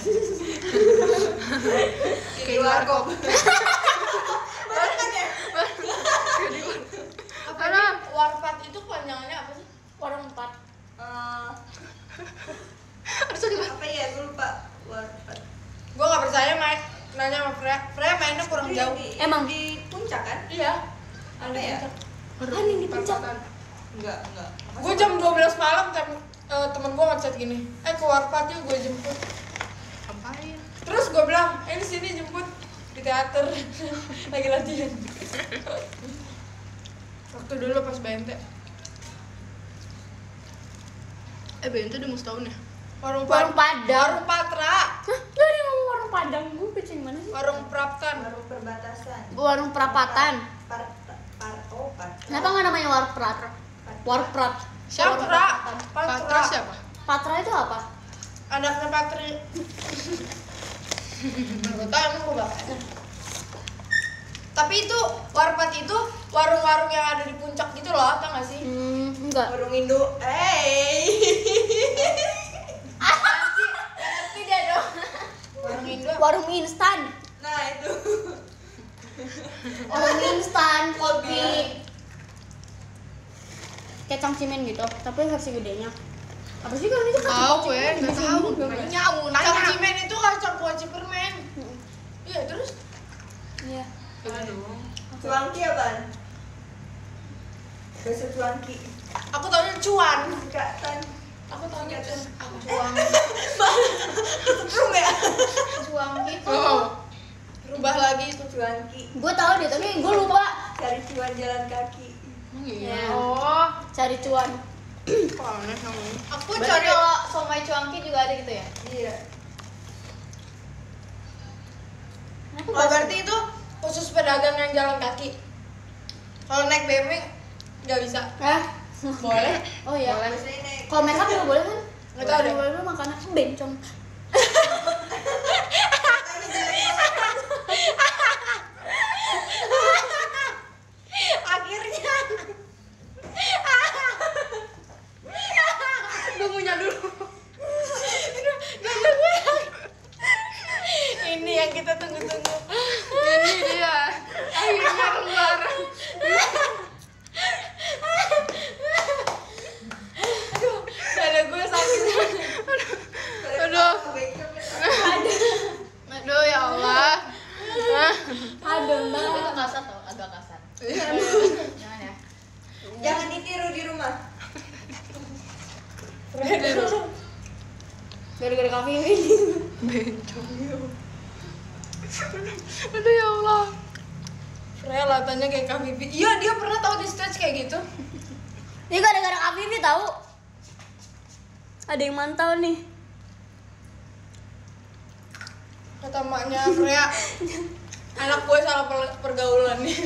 Di warkop. Bahkan ya. Apa ini? Warpat itu panjangannya apa sih? Warung empat. Eh, Aduh sakit banget. apa ya? Gue lupa. Warpat. Gue nggak percaya main nanya sama Freya. Freya mainnya kurang Itu jauh. di, Emang? di puncak kan? Iya. Ada ya? Kan ini puncak. Enggak, enggak. Gue jam dua belas malam tem eh, temen gue ngechat gini, eh ke Warpat yuk gue jemput. Ngapain? Terus gue bilang, eh di sini jemput di teater lagi latihan. Waktu dulu pas B M T. Eh B N T udah mau setahun ya? Warung Warung Pad- Padang. Warung Patra. Hah? Jadi ngomong warung Padang. Gue kecil mana sih? Warung Praptan. Baru perbatasan. Warung Perapatan. Par, par, oh, par. Kenapa nggak namanya Warprat? Warprat. Siapa? Patra Patra. siapa? Patra itu apa? Anaknya Patri. Gak tau emang gue bapaknya. Tapi itu Warpat itu warung-warung yang ada di puncak gitu loh, tau gak sih? Hmm, enggak. Warung Indo. Hey. Ngerti dia dong. Warung Indo. Warung instan. Nah, itu. Warung instan, kopi. Kayak cangcimen gitu, tapi versi gedenya. Apa sih kalau itu kan? Tahu ya, nggak tahu. Nyamu, Kacang nanya. cimen itu kacang kuaci permen. Iya terus Iya. Udah dong. Cuanki apaan? Bakso cuanki. aku taunya cuan. Enggak, Tan. Aku taunya cuan. Aku Cuang. Setrum ya? Cuang gitu. Oh. rubah lagi itu. Cuanki. Gue tahu deh, tapi gue lupa. Cari cuan jalan kaki. Emang iya. Ya. Oh, Cari cuan. Kok aneh namanya? aku Berarti cari. kalau somai cuangki juga ada gitu ya? Iya. Oh, berarti itu khusus pedagang yang jalan kaki. Kalau naik B M W nggak bisa. Eh? Boleh. Oh iya. Biasanya naik. Kalau makeup juga boleh kan? Nggak tahu deh. Boleh dulu makanan bencong. Akhirnya. Gue punya dulu. Ini yang kita tunggu-tunggu. Ini dia. Akhirnya keluar. Dada gue sakit. Aduh. Aduh ya Allah. Aduh, Itu mbak. kasar tau, agak kasar. Iya. Jangan ya. Jangan ditiru di rumah. Gara-gara kafe ini. Bencong. Aduh ya Allah. Freya latanya kayak Kak Bibi. Iya, dia pernah tahu di stage kayak gitu. Ini gara-gara Kak Vivi tahu. Ada yang mantau nih. Kata maknya Freya, anak gue salah per- pergaulan nih.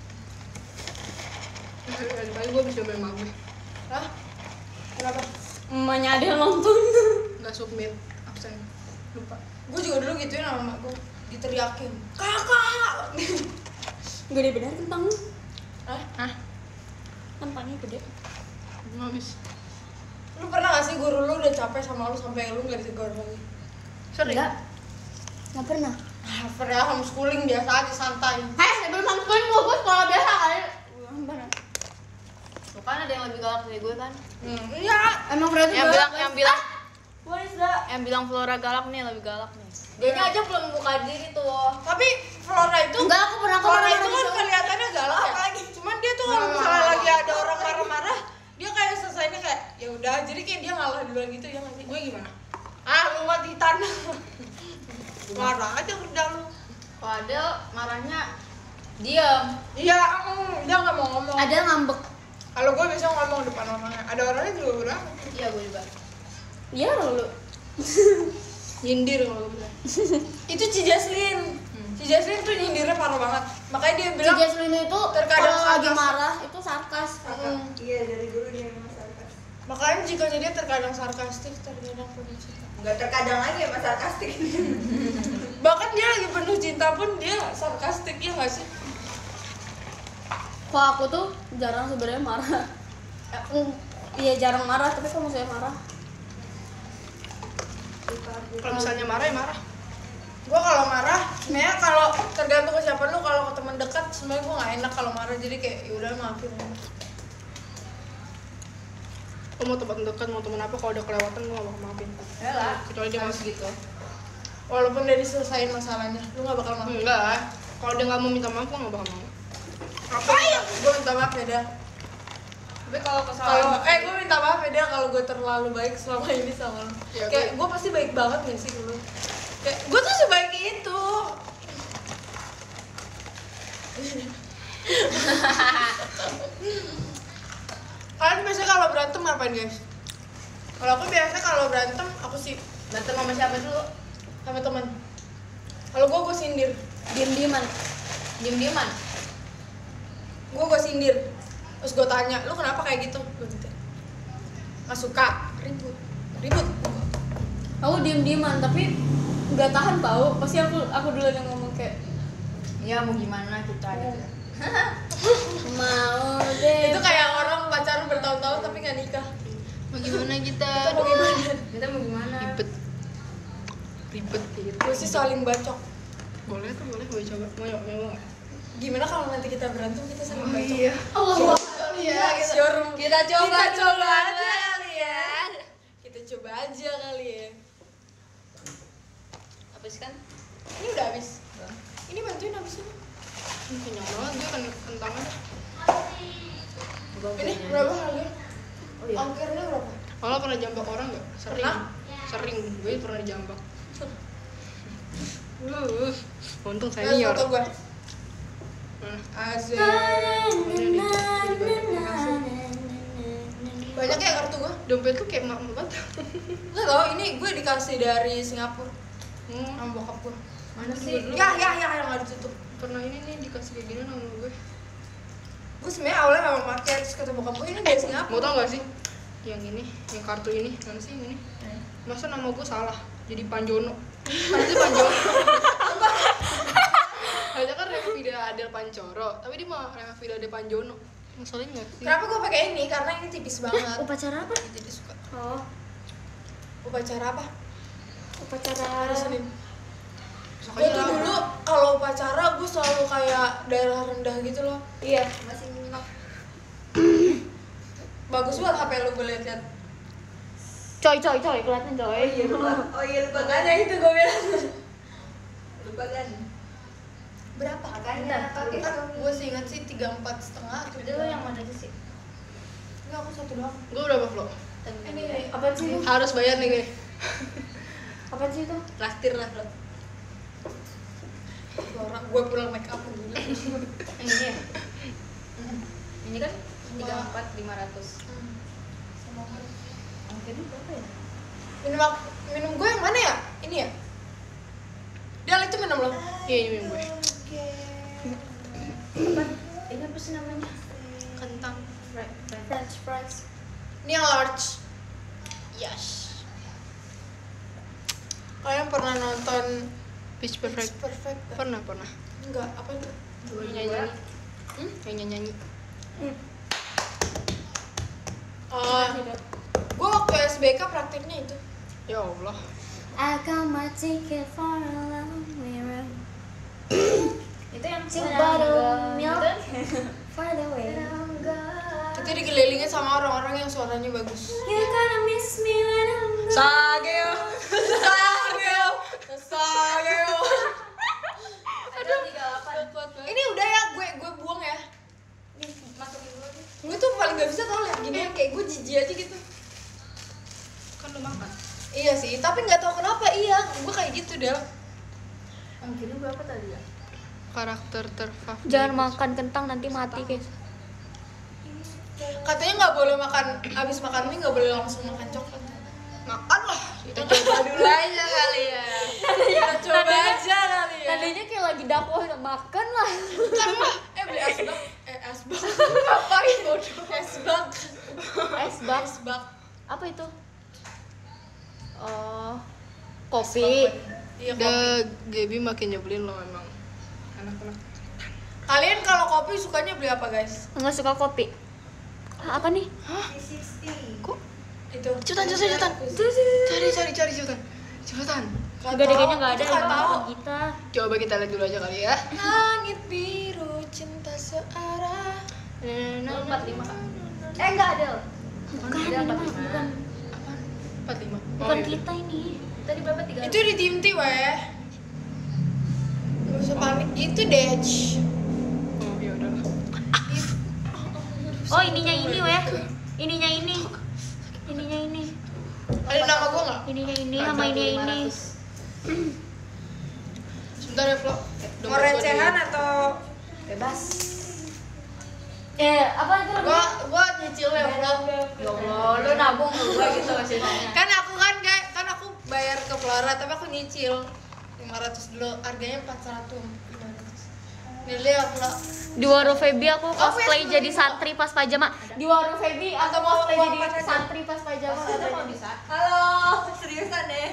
Paling gue bisa cobain mak gue. Hah? Kenapa? Emaknya ada yang nonton. Nggak submit absen. lupa. Gue juga dulu gituin sama mak gue, diteriakin kakak. Gede benar kentang. Hah? Hah? Kentangnya gede. Belum habis. Lu pernah gak sih guru lu udah capek sama lu sampai lu nggak ditegur lagi? Sering. Enggak. Enggak pernah. Ah, pernah homeschooling biasa aja santai. Hei, sebelum homeschooling gue gue sekolah biasa kali. Bener. Bukan ada yang lebih galak dari gue kan? Hmm, iya. Emang Freya tuh Yang galak, bilang guys. yang bilang What is that? yang bilang Flora galak nih lebih galak nih. Dianya aja belum buka diri tuh. Tapi Flora itu Enggak, aku pernah aku Flora pernah itu di kan sana. kelihatannya galak apalagi. Cuman dia tuh kalau misalnya lagi ada orang marah-marah, dia kayak selesainya kayak ya udah, jadi kayak dia ngalah duluan gitu ya nggak sih? Gue gimana? Ah, lu mati tanah. Marah aja kerja lu. Kalau ada marahnya diam. Iya, mm, dia nggak mau ngomong. Ada ngambek. Kalau gue biasa ngomong depan orangnya. Ada orangnya juga berapa? Iya gue juga. Iya lu. Nyindir kalau gue bilang. Itu Ci Jaslin. Ci Jaslin tuh nyindirnya parah banget. Makanya dia Si bilang Jaslyn itu terkadang kalau lagi sarkas. marah itu sarkas. Mm. Iya, dari dulu dia memang sarkas. Makanya jika dia terkadang sarkastik, terkadang penuh cinta. Enggak terkadang lagi ya mas sarkastik. Bahkan dia lagi penuh cinta pun dia sarkastik, ya nggak sih? Kalau aku tuh jarang sebenarnya marah. Eh, mm, Iya jarang marah, tapi kalau saya marah. Kalau misalnya marah ya marah. Gue kalau marah, sebenarnya kalau tergantung ke siapa lu. Kalau ke teman dekat, sebenarnya gue nggak enak kalau marah. Jadi kayak yaudah maafin. Lo mau tempat dekat mau temen apa, kalau udah kelewatan gue gak bakal maafin. Yalah. Kecuali dia Harus masih gitu. Walaupun udah diselesain masalahnya, lu nggak bakal maafin. enggak. Kalau dia nggak mau minta maaf gue gak bakal mau. Apa ya? Gue minta maaf ya dah. Tapi kalau Kalau kesalahan eh gue minta maaf ya dah kalau gue terlalu baik selama ini sama lu. Ya, Kayak gue pasti baik banget gak sih dulu? Kayak gue tuh sebaik itu. Kalian biasanya kalau berantem ngapain guys? Kalau aku biasa kalau berantem aku sih berantem sama siapa dulu? sama teman. Kalau gue gue sindir, Diem-dieman. Diem-dieman. gue gue sindir. Terus gue tanya, lu kenapa kayak gitu? Gue gitu. Gak suka, ribut, ribut. Aku diem-dieman tapi nggak tahan bau. Pasti aku aku dulu yang ngomong kayak Ya mau gimana kita gitu. mau deh. Itu kayak orang pacaran bertahun-tahun tapi nggak nikah. Mau gimana kita? Itu mau gimana? Kita mau gimana? Ribet. Ribet gitu. Gue sih saling bacok. Boleh tuh, boleh gue coba. Mau yuk, mau nggak? Gimana kalau nanti kita berantem kita saling Oh, bacok? iya. Allah. Iya, showroom. Kita coba Kita coba dulu. aja kali ya. Kita coba aja kali ya. Habis kan? Ini udah habis. Ini bantuin habisin. Ini kenyang banget dia kan kentangnya. Ini berapa harganya? Oh iya. Ongkirnya berapa? Kalau pernah jambak orang nggak? Sering. Pernah? Sering. Gue pernah dijambak. Uh, untung Nah, senior. foto gue. Mana? Asik. Ini nih. Banyak ya kartu gue? Dompet tuh kayak emak banget. Nggak tau, ini gue dikasih dari Singapura Hmm, sama bokap gue. Mana sih? Ya, ya, ya, yang nggak ditutup. pernah ini nih dikasih kayak gini sama gue. Gue sebenarnya awalnya nggak mau pakai, terus kata bokap gue ini dari Singapura. Mau tau gak sih? Yang ini, yang kartu ini, mana sih yang ini? Masa nama gue salah? Jadi Panjono. Harusnya Panjono. Harusnya kan Revida Adel Pancoro, tapi dia mah Revida Adel Panjono. Masalahnya nggak sih? Kenapa gue pakai ini? Karena ini tipis banget. Upacara apa? Jadi suka. Oh, Upacara apa? upacara Hari Senin. Besok Gue aja tuh lah. dulu kalau upacara gue selalu kayak daerah rendah gitu loh. Iya. Masih nyimak. Bagus banget H P lu gue liat-liat. Coy, coy, coy, kelihatan coy. Oh iya lupa. Oh iya lupa kan? Makanya itu gue bilang. Lupa kan? Berapa? Makanya pakai. Gue sih ingat sih tiga empat setengah. Itu lo yang mana aja sih? Enggak, aku satu doang. Gue berapa vlog? Ini Apa sih itu? Harus bayar nih gue. Apa sih itu? Traktir lah lo. orang gue pulang make up dulu. Yang ini ya? Ini kan tiga empat lima ratus. Ongkirnya berapa ya? Minum ak- minum gue yang mana ya? Ini ya? Del itu minum lo. Iya, ini minum gue. Apa? Ini apa sih namanya? Kentang. French fries. Ini yang large. Yes. Kalian pernah nonton Pitch Perfect. Pitch Perfect? Gak? Pernah, pernah. Enggak, apa itu? Nyanyi. Hmm? Yang nyanyi. Uh, gue waktu S B K prakteknya itu. Ya Allah. I got my ticket for a long way round. Itu yang Two bottle milk Gitu? for the way. Itu dikelilingin sama orang-orang yang suaranya bagus. You're gonna miss me when I'm gone. Sageo, Sageo, Sageo. Aduh, tiga puluh delapan. Ini udah ya, gue gue buang ya. Masukin dulu deh. Gue tuh paling gak bisa tau liat gini yang kayak gue jijik aja gitu. Kan lu makan. Iya sih, tapi nggak tahu kenapa iya, gue kayak gitu Del. Angkirnya berapa tadi ya? Karakter terfavorit. Jangan makan kentang nanti mati guys. Katanya nggak boleh makan, abis makan mie nggak boleh langsung makan coklat. Makan lah. Kita coba dulu aja kali ya. Kita coba nadanya- aja kali ya. Tadinya kayak lagi dakwah makan lah. Kan lah, eh beli asbak, eh asbak. Ngapain bodoh? Asbak. Esbak. Asbak. Apa itu? Oh, kopi. Iya kopi. Udah Gaby makin nyebelin lo emang. Anak-anak. Kalian kalau kopi sukanya beli apa guys? Nggak suka kopi. Ah, apa nih? Kok Itu. cepetan cepetan cepetan. Cari cari cari cepetan. Cepetan. Nggak Gak tahu, ada nggak ada aku nggak tahu. kita. Coba kita lihat dulu aja kali ya. Langit biru cinta searah. empat puluh lima Kak. Eh enggak ada. Bukan ini mah, bukan empat puluh lima. bukan kita ini. Tadi berapa? tiga Itu di tim T weh. Gak usah panik gitu deh. Oh, ya udahlah. Oh ininya ini weh. Ininya ini. Ininya ini. Ada nama gue nggak? Ininya ini sama ini ini. Sebentar ya, Flo. Mau recehan atau? bebas. Eh apa itu? Gua gua nyicil ya vlog. Ya Allah, lu nabung ke gua gitu maksudnya. Kan aku kan kayak kan aku bayar ke Flora tapi aku nyicil lima ratus dulu, harganya empat ratus. Nih lihat vlog. Di warung Febi aku Oh, cosplay yes, jadi bener. santri pas pajama. Di warung Febi aku Atau mau- cosplay mau jadi apa aja? santri pas pajama. Kalau bisa. Halo, seriusan deh.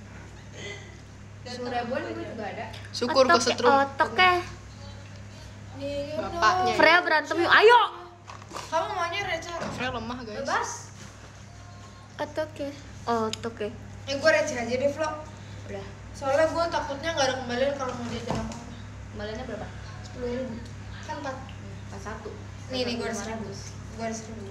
Seribuan gue juga ada. Syukur ke setrum. Otok eh. Nih, Bapaknya. Freya berantem yuk. Ayo. kamu maunya receh? Freya lemah, guys. Bebas. Otok eh. Otok eh. Eh gue receh aja deh vlog. Udah. Soalnya gue takutnya nggak ada kembalian kalau mau jajan apa. Kembaliannya berapa? Sepuluh ribu. Kan empat. Pas satu. Nih nih gue ada seribu. Gue ada seribu.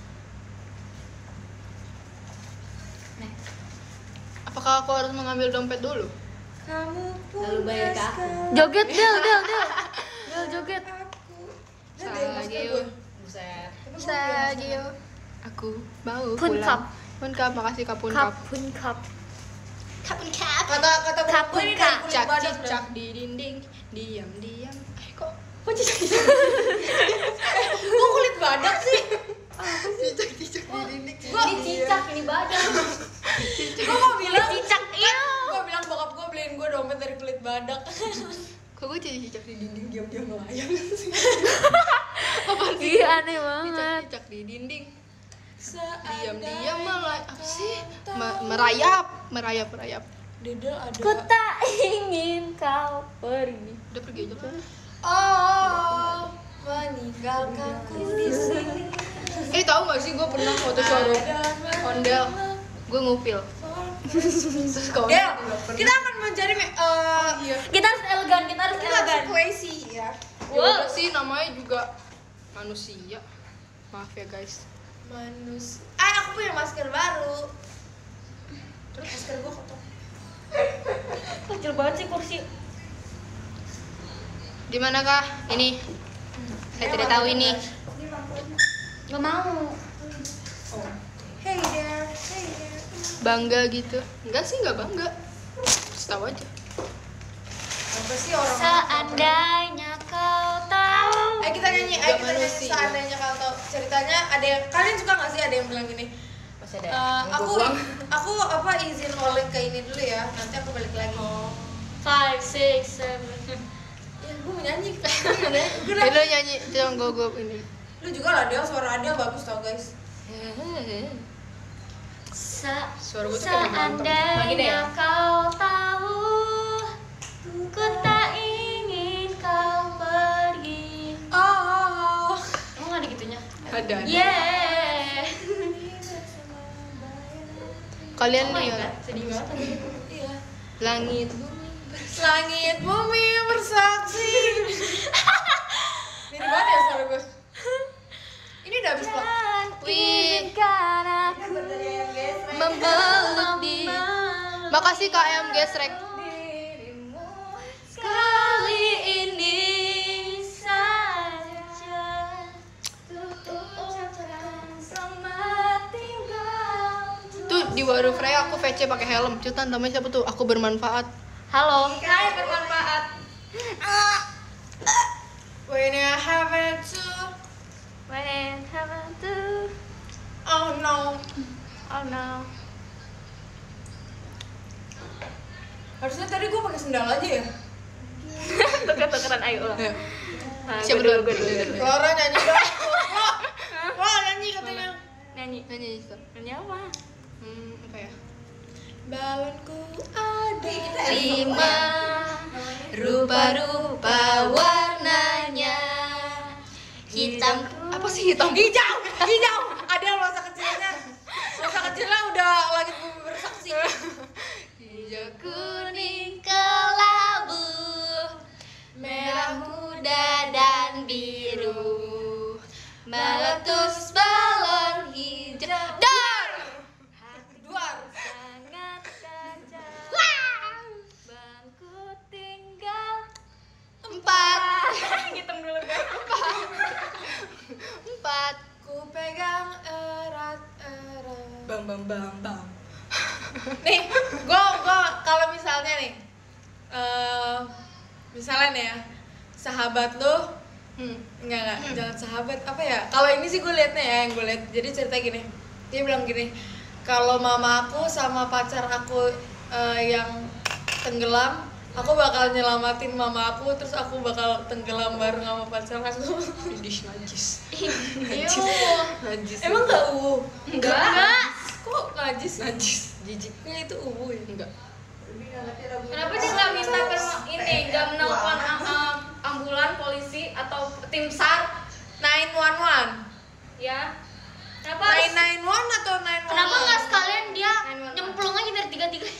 Nih. Apakah aku harus mengambil dompet dulu? Kamu pun Lalu bayar ke aku. Joget Del, Del, Del. Del joget. Aku. Lihat deh masker Sagio. gue. Buset. Sagio. Aku bau Pun pulang. cup. Pun cup, makasih Kak Pun cup. Cup, pun cup. Kata kata Kak gue ini Pun dari Kak. kulit Cicak badak cicak di dinding, diam diam. Eh kok Kok cicak cicak? Kok kulit badak sih? cicak cicak di dinding? Ini cicak, ini badan. Gue mau bilang Cicak iya. gue bilang bokap gue beliin gue dompet dari kulit badak. Kok gue jadi cicak di dinding? Diam-diam melayang sih. Apaan sih? Iya aneh Cicak banget. cicak di dinding. Seandainya Diam-diam malah apa sih? kau Me- tahu. merayap, merayap, merayap. Dedel ada. Ku tak ingin kau pergi. Udah pergi aja lah. Oh, meninggalkanku di sini. Eh tahu gak sih gue pernah foto showroom ondel, gue ngupil. Terus kau Del, kita akan mencari me- eh iya. Kita harus elegan, kita harus Kita harus elegan. classy ya. Wow. sih namanya juga manusia. Maaf ya guys. Manus. Ah, aku punya masker baru. Terus masker gue kotor. Kecil banget sih kursi. Di mana kah? Ini. Saya tidak tahu ini. Gak mau. Hey there, hey there. Bangga gitu. Enggak sih, enggak bangga. Terus tahu aja. Apa sih orang? Seandainya kau tahu. Eh kita nyanyi, Juga eh kita nyanyi manusia. seandainya kalau tahu ceritanya ada yang kalian suka nggak sih ada yang bilang gini? Masih ada. Eh, Yang aku gua buang. aku apa izin oleh ke ini dulu ya, nanti aku balik lagi. Five, six, seven. Ya gue mau nyanyi. Gue Eh, lo nyanyi jangan gue gue ini. Lu juga lah Del, suara Adele bagus tau guys. Sa Suara gue tuh kayak mantap. Lagi deh ya. Seandainya kau tahu, ku tak ingin kau pergi. Oh, Emang ada gitunya? Ada. Yeah. Kalian Oh my nih god, sedih banget tadi. iya. langit. Langit bumi bersaksi. Mirip banget ya suara gue. Ini udah habis Pak. Izinkan aku Memeluk di. Makasih K M Gesrek. dirimu sekali ini saja. Ucapkan selamat tinggal. Tuh di warung Freya aku V C pakai helm. Cutan namanya siapa tuh? Aku bermanfaat. Halo. Hai bermanfaat. When I have it to. When heaven to. Oh no. Oh no. Harusnya tadi gue pakai sendal aja ya. Tuker-tukeran ayo ulang. Ayo. Nah, Siapa gua dulu? dulu, gua dulu. Clara nyanyi dong. Wah, wah nyanyi katanya. Nyanyi. Nyanyi Ista. Nyanyi apa? Hmm, apa ya? Balonku ada. Lima rupa-rupa warnanya. Hitam. Apa sih hitam? Hijau, hijau. Ada masa kecilnya. Masa kecilnya udah langit bumi bersaksi. Hijau Kuning kelabu, merah muda dan biru, meletus balon hijau. Dar! Duar. Sangat kacau. Bangku tinggal empat. Ngitung dulu guys. Empat. Ku pegang erat-erat. Bang bang bang bang. Nih, gue gue kalau misalnya nih, eh misalnya nih ya, sahabat lo, Hmm. enggak enggak, jangan sahabat apa ya? Kalau ini sih gue liatnya ya, yang gue liat. Jadi cerita gini, dia bilang gini, kalau mama aku sama pacar aku eh, yang tenggelam, aku bakal nyelamatin mama aku, terus aku bakal tenggelam bareng sama pacar aku. Dish najis. Najis. Najis. Emang gak uwu? Enggak. Kok najis? najis. Jijiknya itu uwu ya? Enggak. Kenapa dia nggak minta perma- ini nggak menelpon am- am- ambulan, polisi atau tim SAR? nine one one. Ya. Kenapa? harus- nine nine one atau nine one one? Kenapa nggak sekalian dia nine one one? nyemplung aja dari tiga tiga?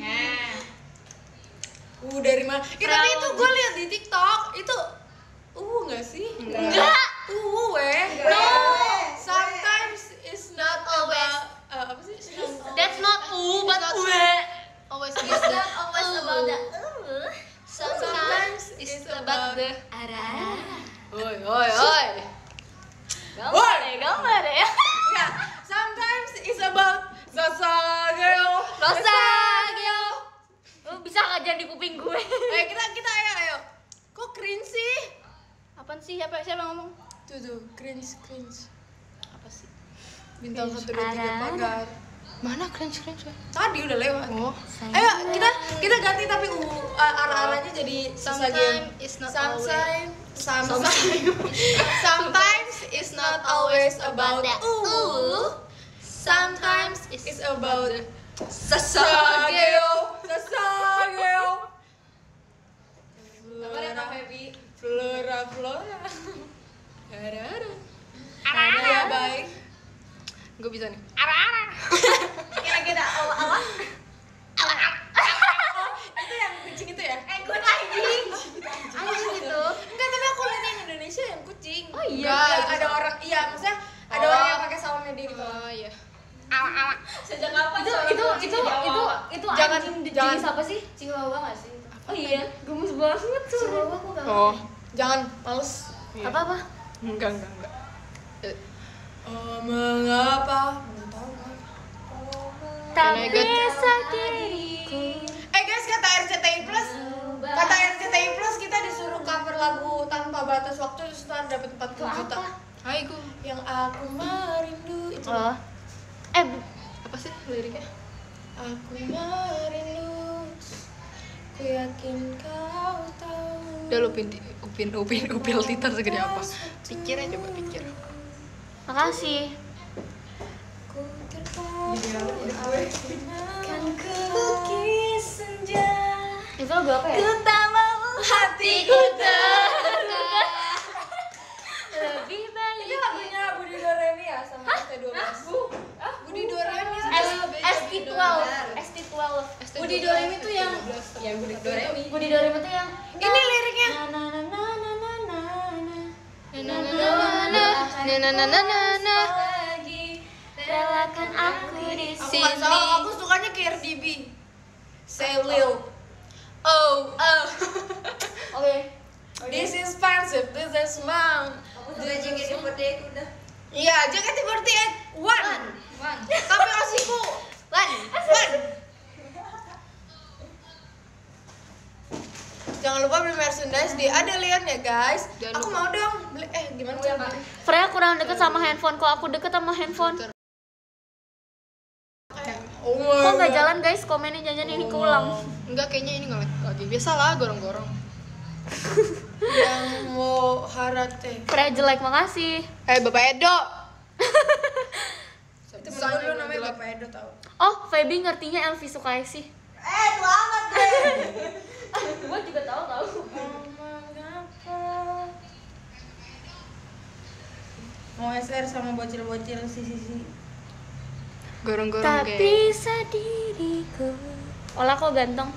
Uh dari mana? Eh, tapi itu gue lihat di TikTok itu uh nggak sih? Enggak. Uh weh. No. Sometimes it's not always. about uh, apa sih? That's not u but ue. Always It's is the. not always about the uh. Sometimes It's it's about about the ara. Oi oi oi. Gambar deh, gambar deh. ya. Sometimes it's about Sasageo. Rosagio. Lu bisa nggak jadi kuping gue? Eh kita kita ayo ayo. Kok cringe sih? Apaan sih? Siapa siapa yang ngomong? Tuh tuh cringe cringe. Apa sih? Bintang satu dua tiga pagar. Mana cringe cringe? Tadi udah lewat. Oh. Ayo kita kita ganti tapi uh, arah-arahnya jadi Sometimes it's not sometimes sometimes sometimes it's not always about uh sometimes it's about Sasageo Sasageo Flora Flora Flora ada ada ada ya baik Gue bisa nih. kira-kira awal-awal itu yang kucing itu ya? Eh, gue anjing. Anjing itu. Enggak, tapi aku lihat yang Indonesia yang kucing. Oh iya. Enggak, ada orang, iya maksudnya ada Oh. orang yang pakai salamnya dia gitu. Oh iya. Sejak kapan itu itu itu itu itu Jangan- anjing jangan. jenis apa sih? Chihuahua nggak sih? Oh iya, gemes banget tuh. Chihuahua aku nggak. Oh. Jangan, males. Iya. Apa apa? Enggak enggak enggak. Eh, Oh, mengapa? Belum tahu kan? Tak my God. bisa diriku. Eh guys, kata R C T I Plus, kata R C T I Plus kita disuruh cover lagu Tanpa Batas Waktu terus ntar dapat empat puluh juta. Hai gue. Yang aku merindu itu. Oh. Eh, Apa sih liriknya? Aku merindu. Ku yakin kau tahu. Udah lu upin upin upin upil titar segede apa? Pikir aja coba pikir. makasih. Ku tertawa. Kan ku lukis senja. Itu lagu apa ya? Ku tak mau hatiku terluka. Lebih baik. Itu lagunya Budi Doremi ya sama S T dua belas. Budi Doremi. S T dua belas. S T dua belas. Budi Doremi tuh yang Ya Budi Doremi. Budi Doremi tuh yang Ini liriknya. na na na na na na na. Na na na na na na na na na. Lagi relakan aku di Aku sini. nggak salah, aku sukanya K R D B. Say Lil. Oh, oh. Oke. This is expensive, this is mom. Aku suka J K T empat delapan udah. Iya, J K T empat delapan. One. One. Tapi Osiku. One. One. Jangan lupa beli merchandise di Adelian ya guys. Jangan Aku lupa. mau dong beli. Eh gimana cara? Freya kurang deket sama handphone. Kok aku deket sama handphone? Oh, Kok nggak jalan guys? Komennya jangan ini keulang. Enggak, kayaknya ini nggak lagi. Biasa lah, gorong-gorong. Yang mau harate. Freya jelek, makasih. Eh, Bapak Edo. Itu bukan dulu namanya Bapak Edo tau. Oh, Feby ngertinya Elvi Sukaisi. Eh, tua amat deh. Gue juga tahu tahu. Mau S R sama bocil-bocil sisi-sisi. Gorong-gorong Tak kayak. bisa diriku. Olah kok ganteng.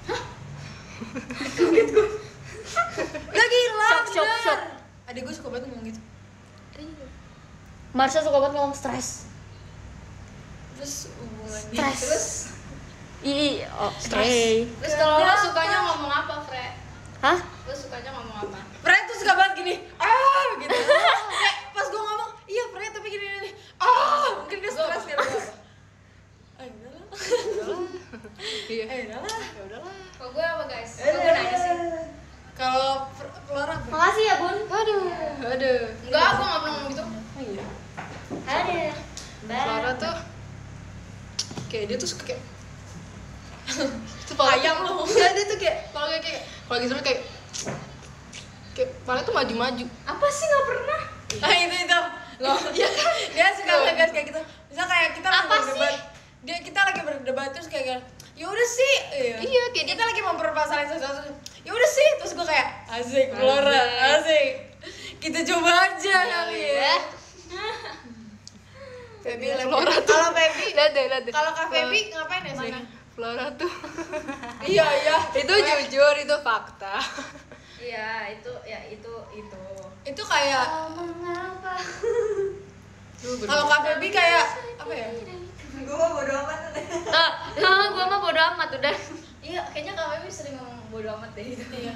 Lagi lah, Shock, shock, shock. Adik gue suka banget ngomong gitu. Marsha suka banget ngomong stres. Terus hubungannya. Stres. Terus Ih, oke. Terus kalau lo sukanya ngomong apa, Fre? Hah? Lo sukanya ngomong apa? Fred tuh suka banget gini. Ah, gitu. Kayak pas gue ngomong, iya Fred tapi gini gini. Ah, mungkin dia stres kali apa. Ah, udahlah. Iya. Eh, udahlah. Ya udahlah. Kalau gue apa guys? Kalau gue nanya sih. Kalau Flora apa? Makasih ya, Bun. Aduh, aduh. Enggak, gue nggak pernah ngomong gitu. Oh iya. Ada. Clara tuh kayak dia tuh suka kayak itu paling Ayam lu. Enggak, dia tuh kayak kalau kayak kayak kalau lagi seru kayak kayak paling tuh maju-maju. Apa sih nggak pernah? Ah, itu itu. Loh, iya kan? Dia suka ngegas kayak gitu. Misal kayak kita lagi Apa berdebat. Dia kita lagi berdebat terus kayak ya udah sih. Iya. Iya, kayak kita lagi mempermasalahin sesuatu. Ya udah sih, terus gue kayak asik, Flora, asik. Kita coba aja kali ya. Feby lagi. Flora tuh. Kalau Feby, Lihat deh, lihat deh. kalau Kak Feby ngapain ya sih? Flora tuh Iya, iya. itu jujur, itu fakta. Iya, itu ya itu itu. Itu kayak Mengapa? kalau Kak Feby kayak apa ya? Gue mah bodo amat deh. Nah, nah gue mah bodo amat udah. Iya, kayaknya Kak Feby sering ngomong bodo amat deh gitu. Iya.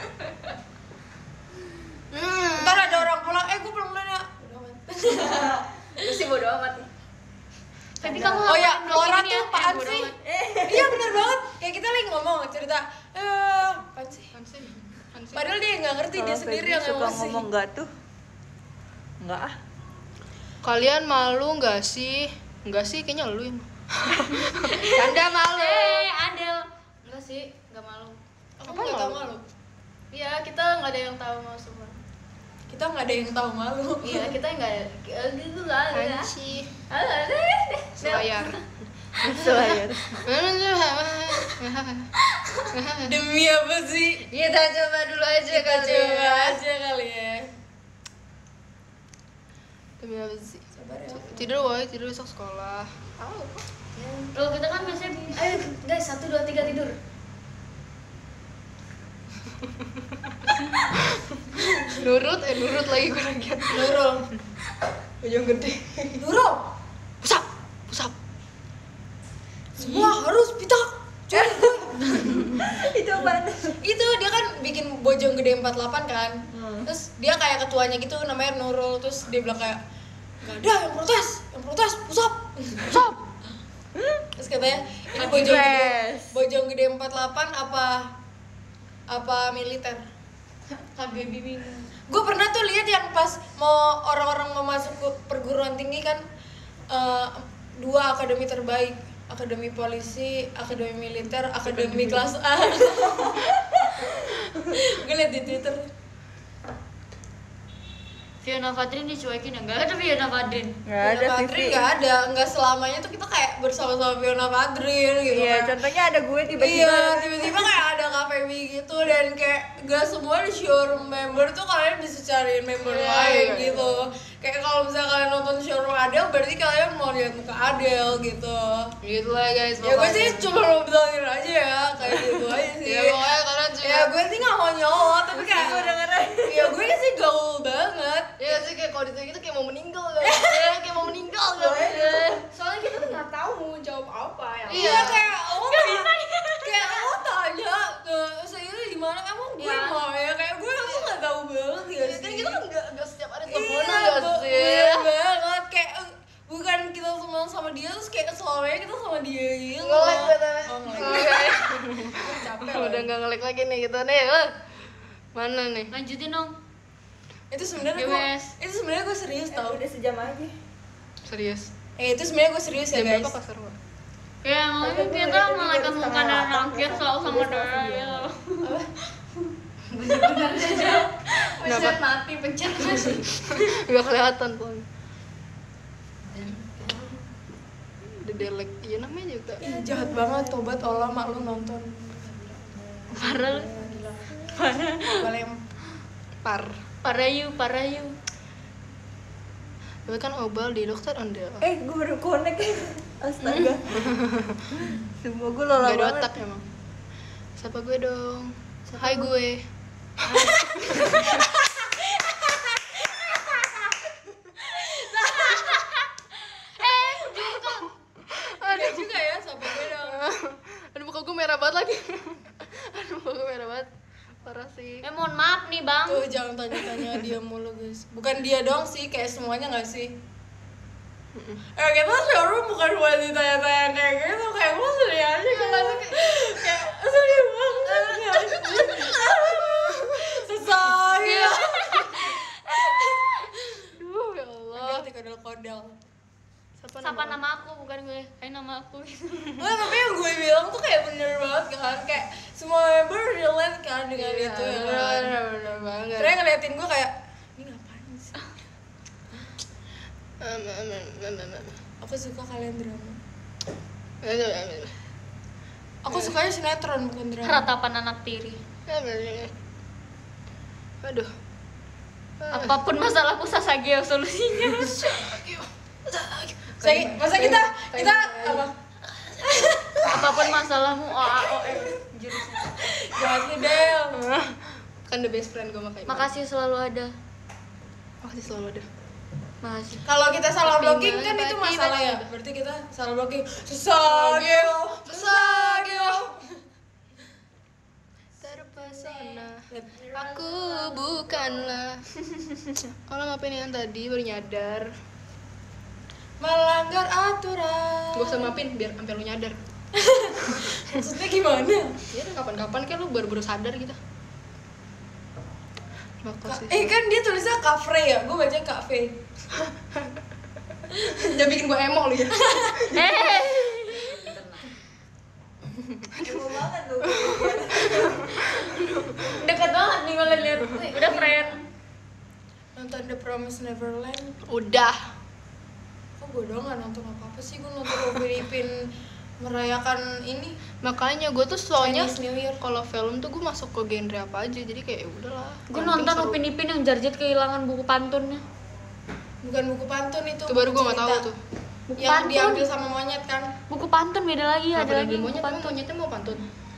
Hmm, ntar ada orang pulang, eh gue belum nanya. Bodo amat. Terus sih bodo amat. Tapi kamu Oh ya, ngapain Flora vlog ini tuh ya? apaan Eh, bodo sih? amat. Iya bener banget. Kayak kita lagi ngomong cerita, eh apaan sih? Apaan sih? Apaan sih? Padahal dia nggak ngerti, dia Kalau sendiri Feby yang suka emosi. ngomong enggak tuh. Enggak ah. Kalian malu nggak sih? Nggak sih, kayaknya lu yang canda malu. Eh, Adel. Enggak sih, enggak malu. Aku Apa nggak tahu malu? malu. Iya, kita nggak ada yang tahu mau semua. Kita nggak ada yang tahu malu. Iya, kita nggak ada gitu lah. Anci. Ada deh. Selayar. Selayar. Demi apa sih? Kita coba dulu aja Kita kali coba ya. aja kali ya. Demi apa sih? Sabar ya. Tidur woy, tidur besok sekolah. Loh, kita kan biasanya ayo guys, satu dua tiga tidur. Nurut, eh nurut lagi gue lagi. Nurul. Ujung gede. Nurul. Pusap, pusap. Semua harus pitak. Itu apaan? Itu dia kan bikin Bojong Gede empat puluh delapan kan. Terus dia kayak ketuanya gitu namanya Nurul. Terus dia bilang kayak gak ada yang protes, yang protes pusap, pusap. Terus katanya ini Bojong Gede, Bojong Gede empat puluh delapan apa apa militer? K G B bingung. Gue pernah tuh lihat yang pas mau orang-orang mau masuk ke perguruan tinggi kan eh, dua akademi terbaik, akademi polisi, akademi militer, akademi kelas A. Gue liat di Twitter. Fiona Fadrin dicuekin ya? Enggak ada Fiona Fadrin. Nggak ada Fiona Vivi. Fadrin nggak ada, nggak selamanya tuh kita kayak bersama-sama Fiona Fadrin gitu Iya, kan. contohnya ada gue tiba-tiba. Iya, tiba-tiba kayak ada Cafe B gitu dan kayak gak semua di showroom member tuh kalian bisa cariin member Iya, lain iya, gitu. Kayak kalau misalnya kalian nonton showroom Adele berarti kalian mau lihat muka Adele gitu. Gitu lah guys. Ya gue sih cuma mau bilangin aja ya, kayak gitu aja sih. Ya pokoknya kalian juga. Ya gue sih gak mau nyolot, tapi kayak gue dengerin. Ya gue sih gaul banget. Ya sih kayak kalau ditanya gitu kayak mau meninggal guys. Ya kayak mau meninggal guys. Soalnya kita tuh nggak tahu mau jawab apa ya. Iya kayak lo bisa kayak lo tanya ke Sairi di mana emang gue Ya. mau ya kayak gue tuh nggak tahu banget ya Ya sih. kan kita kan nggak nggak setiap hari Iya, teleponan nggak bu- sih? bener banget kayak eh, bukan kita teman sama dia terus kayak keselnya kita sama dia gitu. Nge-lag B T W. Oh, nge-lag. Nge-lag. Capek Udah lah. nggak ngelik lagi nih gitu nih. Eh, mana nih? Lanjutin dong. Itu sebenarnya G gue W S. itu sebenarnya gue serius tau. Udah sejam aja. Serius. Eh itu sebenarnya gue serius ya Jam guys. berapa kasar Mbak? Ya emang Tapi gue kita udah malaikat tidur muka setengah dan delapan, nakir besok selalu sama udah Dara setengah ya. Kenapa? mati, pencet mati. Nggak kelihatan tuh. Udah delek. Iya namanya juga. Ih, jahat banget tobat Allah mak lu nonton. Parah lu. Boleh Par. Parah you, parah you. Gue kan obal di dokter ondel. Eh, gue baru connect. Astaga. Semua gue lola Gak ada banget. otak emang. Siapa gue dong? Hai gue. ada juga ya sampai gue dong. Aduh muka gue merah banget lagi. Aduh muka gue merah banget. Parah sih. Eh mohon maaf nih bang. Tuh jangan tanya-tanya dia mulu guys. Bukan dia dong sih, kayak semuanya nggak sih? Eh kita showroom bukan buat ditanya-tanya kayak gitu, kayak gue sedih aja kalau kayak sedih banget ya. Selesai ya. Aduh ya Allah. Kodel, kodel, kodel. Siapa, Siapa nama aku bukan gue. Hai nama aku. Wah, tapi yang gue bilang tuh kayak bener banget kan, kayak semua member relate kan dengan Iya, itu ya kan. bener, bener banget. Terus ngeliatin gue kayak ini ngapain sih? Em, em, em, em, em, em. Aku suka kalian drama. Em, em, em, em. Aku sukanya sinetron bukan drama. Ratapan anak tiri. Em, em, em. Aduh. Apapun masalahku Sasageo solusinya. Saya, masa kita kita apa? Apapun masalahmu O A O E jurusnya. Jangan sih Del. Kan the best friend gue makanya. Makasih selalu ada. Makasih selalu ada. Makasih. Kalau kita salah Tapi blocking kan tiba-tiba itu masalah ya. Berarti kita salah blocking. Susah Geo, susah Geo. Terpesona. Aku bukanlah. Kalau ngapain yang tadi baru nyadar. Melanggar aturan. Gak usah maafin biar sampai lu nyadar. Maksudnya gimana? Ya udah kapan-kapan kan lu baru-baru sadar gitu. Makasih. Eh kan dia tulisnya Kafre ya, gue baca Kafe. Jangan bikin gue emo lu ya. Eh. Emo banget lu. Dekat banget nih kalau lihat. Udah friend. Nonton The Promised Neverland. Udah. Kok gue doang gak nonton apa-apa sih, gue nonton Upin Ipin merayakan ini Makanya gue tuh soalnya Chinese New Year. kalau film tuh gue masuk ke genre apa aja, jadi kayak ya udahlah. Gue Yang nonton penting seru. Upin Ipin yang Jarjet kehilangan buku pantunnya. Bukan buku pantun itu. Itu baru gue nggak tahu cerita. tuh. Buku Yang pantun. diambil sama monyet kan. Buku pantun beda lagi, Kenapa ada dia lagi beli buku monyet, emang pantun. monyetnya mau pantun.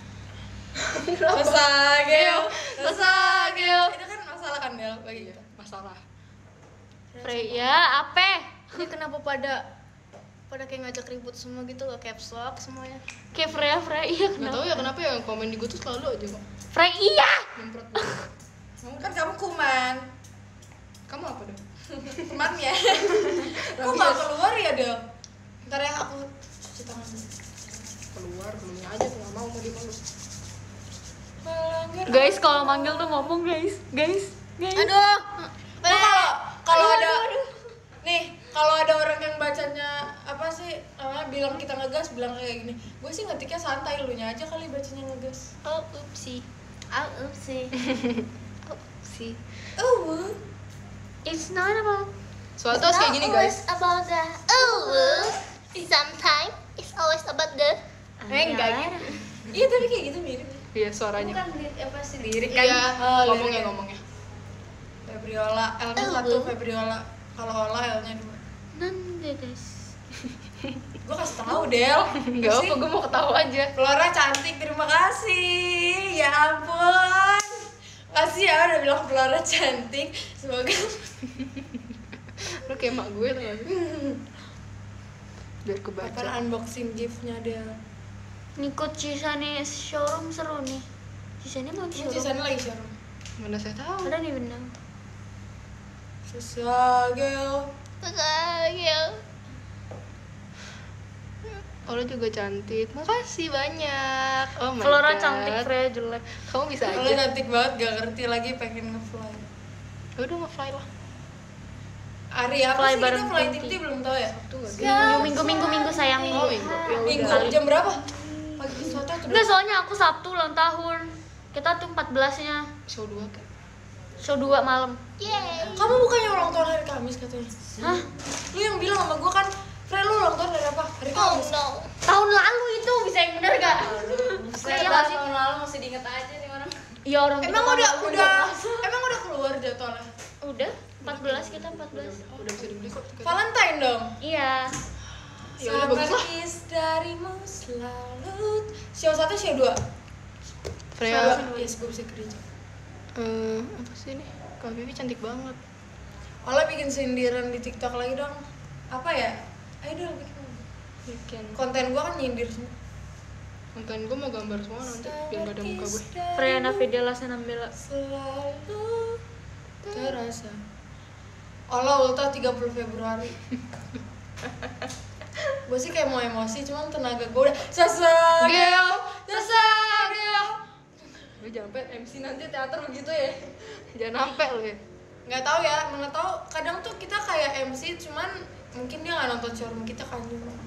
Susah Geo, Susah, Geo. Itu kan masalah kan Del bagi kita. Masalah. Freya, apa? Ini kenapa pada pada kayak ngajak ribut semua gitu loh, caps lock semuanya. Kayak Freya, Freya, iya Nggak kenapa? tahu ya kenapa yang komen di gue tuh selalu aja kok. Freya, iya. Nyemprot banget. Kan kamu kuman, Kamu apa dong? kumannya. Kok gak keluar ya Del? Ntar ya aku cuci tangan dulu. Keluar, keluarnya aja tuh nggak mau mau dia malu. Melanggar Guys, kalau manggil tuh ngomong guys, guys, guys. Aduh. Lu kalau kalau ada nih kalau ada orang yang bacanya apa sih namanya bilang kita ngegas bilang kayak gini, gue sih ngetiknya santai, lu nya aja kali bacanya ngegas. Oh, upsi. Ah, upsi. Upsi. Oh It's not about. Suatu harus kayak gini guys. It's about the. Oh, sometimes it's always about the. Eh enggak gitu. Iya tapi kayak gitu mirip. Iya suaranya. Bukan lirik apa sih? Lirik kan. Iya, oh, ngomongnya lirik. ngomongnya. Febriola, L-nya satu, Febriola. Kalau Ola L-nya dua. Nanti guys. Gue kasih tahu Del. Enggak apa, gue mau ketawa aja. Flora cantik, terima kasih. Ya ampun. Kasih ya udah bilang Flora cantik. Semoga Lu kayak mak gue tuh gak sih? Biar kebaca. kapan unboxing gift-nya Del. Nikut Cisane showroom seru nih. Cisane mau di Ini showroom. Cisane lagi showroom. Mana saya tahu. Ada nih benar. Sesagel. Sayang. Oh lu juga cantik. Makasih banyak. Oh my Flora god. cantik, Freya jelek. Kamu bisa Lo aja. cantik banget, gak ngerti lagi pengen nge-fly. Ya udah nge-fly lah. Ari apa Fly sih kita bareng fly Tinti. Tinti belum tahu ya? Tuh gak sih? Minggu minggu minggu minggu sayang minggu. Oh minggu. Ya Minggu udah. jam berapa? Pagi suatu atau Enggak, soalnya aku Sabtu ulang tahun. Kita tuh empat belas-nya. Show dua kan. Show dua malam. Kamu bukannya ulang tahun hari Kamis katanya? Hah? Lu yang bilang sama gua kan, Fre lu ulang tahun hari apa? Hari Kamis. Tahun lalu itu bisa yang bener gak? Saya Iya nggak sih? tahun lalu masih diinget aja nih orang. Iya orang kita Emang tahun udah lalu udah empat belas. emang udah keluar jadwalnya? Udah empat belas kita empat belas. Udah bisa dibeli kok. Valentine dong. Iya. Ya udah bagus lah. Kiss darimu selalu. Show satu, show dua. Freya. Yes, gue bisa kerja. Eh, apa sih ini? Kak Bibi cantik banget. Ola bikin sindiran di TikTok lagi dong. Apa ya? Ayo dong bikin. Bikin. Konten gua kan nyindir semua. Konten gue mau gambar semua nanti biar gak ada muka gue. Freya Nafidela Sanambela. Selalu terasa. Ola ulta tiga puluh Februari. Gue sih kayak mau emosi, cuman tenaga gue udah sesegel, sesegel. Lu jangan sampai M C nanti teater begitu ya. Jangan sampai lu ya. Nggak tahu ya, mana tahu kadang tuh kita kayak M C, cuman mungkin dia nggak nonton showroom kita kan.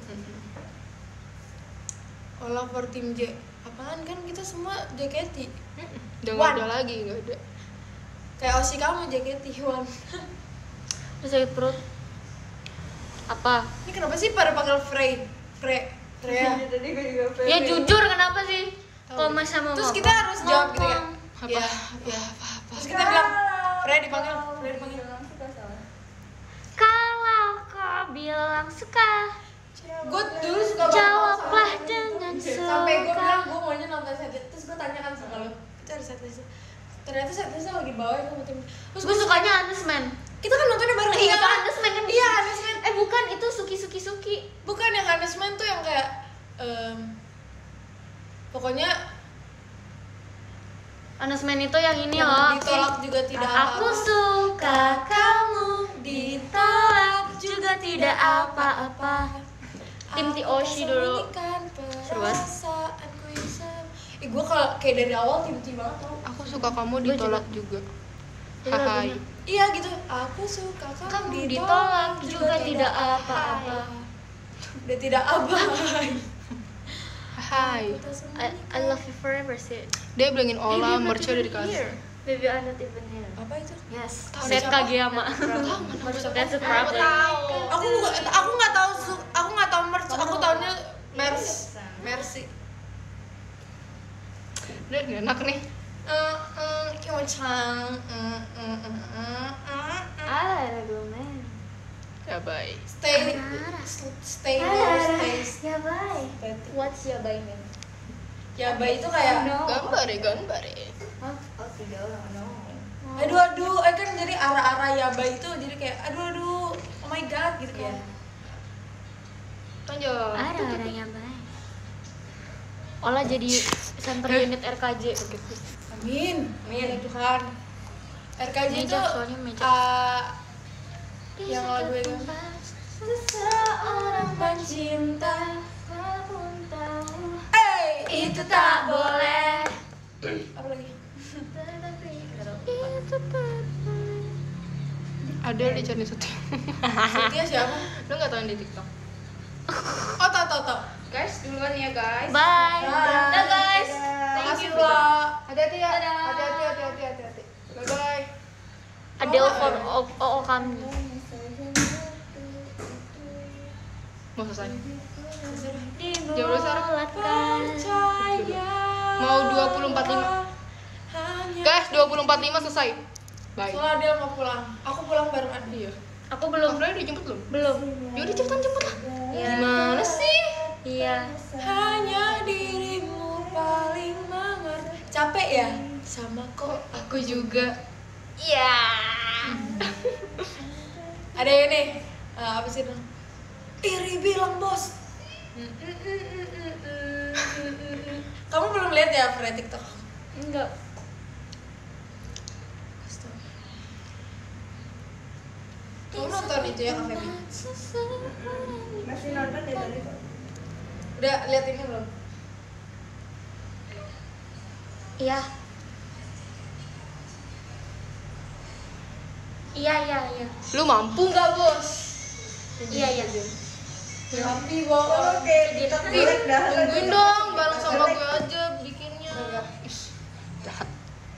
Ola for tim J, apaan kan kita semua J K T. Udah Wan. nggak ada lagi, nggak ada. Kayak Osi kamu J K T Wan. Terus sakit perut. Apa? Ini kenapa sih pada panggil Frey? Frey, Freya. Ya jujur kenapa sih? Kalau masih mau Terus ngomong. kita harus jawab gitu ya. Apa? Ya, ya. Terus kita bilang Frey dipanggil, Frey dipanggil. Kalau kau bilang suka, Gue dulu suka banget jawablah sama- dengan Sampai gue suka. bilang gue maunya nonton setlist. Terus gue tanyakan sama lo, cari setlist. Ternyata setlistnya lagi bawain sama tim. Terus Gue sukanya Anesman. kita kan nontonnya bareng. Iya kan Anesman kan? Iya, Anesman. Eh bukan, itu Suki Suki Suki. Bukan yang Anesman tuh yang kayak em, pokoknya Anesman itu yang ini yang loh. ditolak juga tidak Aku apa-apa. suka kamu, ditolak juga tidak apa-apa. Tim T O C dulu. Seru banget. Perasaanku yang sama. Eh gue kalau kayak dari awal tim T banget tau. Aku suka kamu Gua ditolak juga. Itu Hai. lagunya. Iya gitu. Aku suka kamu, Kamu ditolak juga tidak apa-apa. Udah tidak apa. Hai. I, I love you forever sih. Dia bilangin Ola, merch udah dikasih. Baby I'm not even here. Apa itu? Yes. Tahu Set siapa? Kageyama. That's a problem. Aku aku nggak tahu su- aku nggak tahu merch. Aku tahunya Mercy. Mercy. Udah gak enak nih. Eh, eh, Kyo-chan. Eh, eh, eh, eh, eh, eh. Ah, lagu man. Ya bye. Stay, stay there, stay. Ya bye. What's your bye mean? Ya, bayi itu kayak Gambar ya, gambar ya. Hah? Oh tidak, no. aduh aduh, eh kan jadi arah-arah ya bayi itu jadi kayak aduh aduh, oh my god gitu kan. Lanjut. Ada ada yang bye. Olah jadi center unit R K J. Amin, amin ya Tuhan. R K J itu Meja, soalnya meja. uh, yang lagu itu Seseorang pencinta walaupun tahu eh itu tak boleh. apa lagi? Itu tak boleh. Ada di channel satu. Setia siapa? Lu nggak tahu yang di TikTok? Oh tau tau tau. Guys, duluan ya guys. Bye. Bye. Dah guys. Makasih Fla. Hati-hati ya. Hati-hati, hati-hati, hati-hati. Bye bye. Adele for O O kami. Mau selesai. Jam berapa sekarang? Percaya. Mau dua puluh empat lima. Guys, dua puluh empat lima selesai. Bye. Soalnya Adele mau pulang. Aku pulang bareng Adi. Iya. Aku belum. Afra udah jemput belum? Belum. Ya udah cepetan jemput lah. Iya. Gimana sih? Iya. Hanya dirimu paling mengerti. Capek ya? Sama kok. Aku juga. Iya. Ada yang nih. Eh, apa sih dong? Iri bilang bos. Kamu belum lihat ya Fred TikTok? Enggak. Kamu nonton itu ya Kak Feby? Masih nonton ya tadi kok. Udah lihat ini belum? Iya. Iya, iya, iya. Lu mampu nggak bos? Iya, iya. Tapi bohong. Oke, TikTok jelek dah. Tungguin dong, bareng sama gue aja bikinnya. Ish, jahat.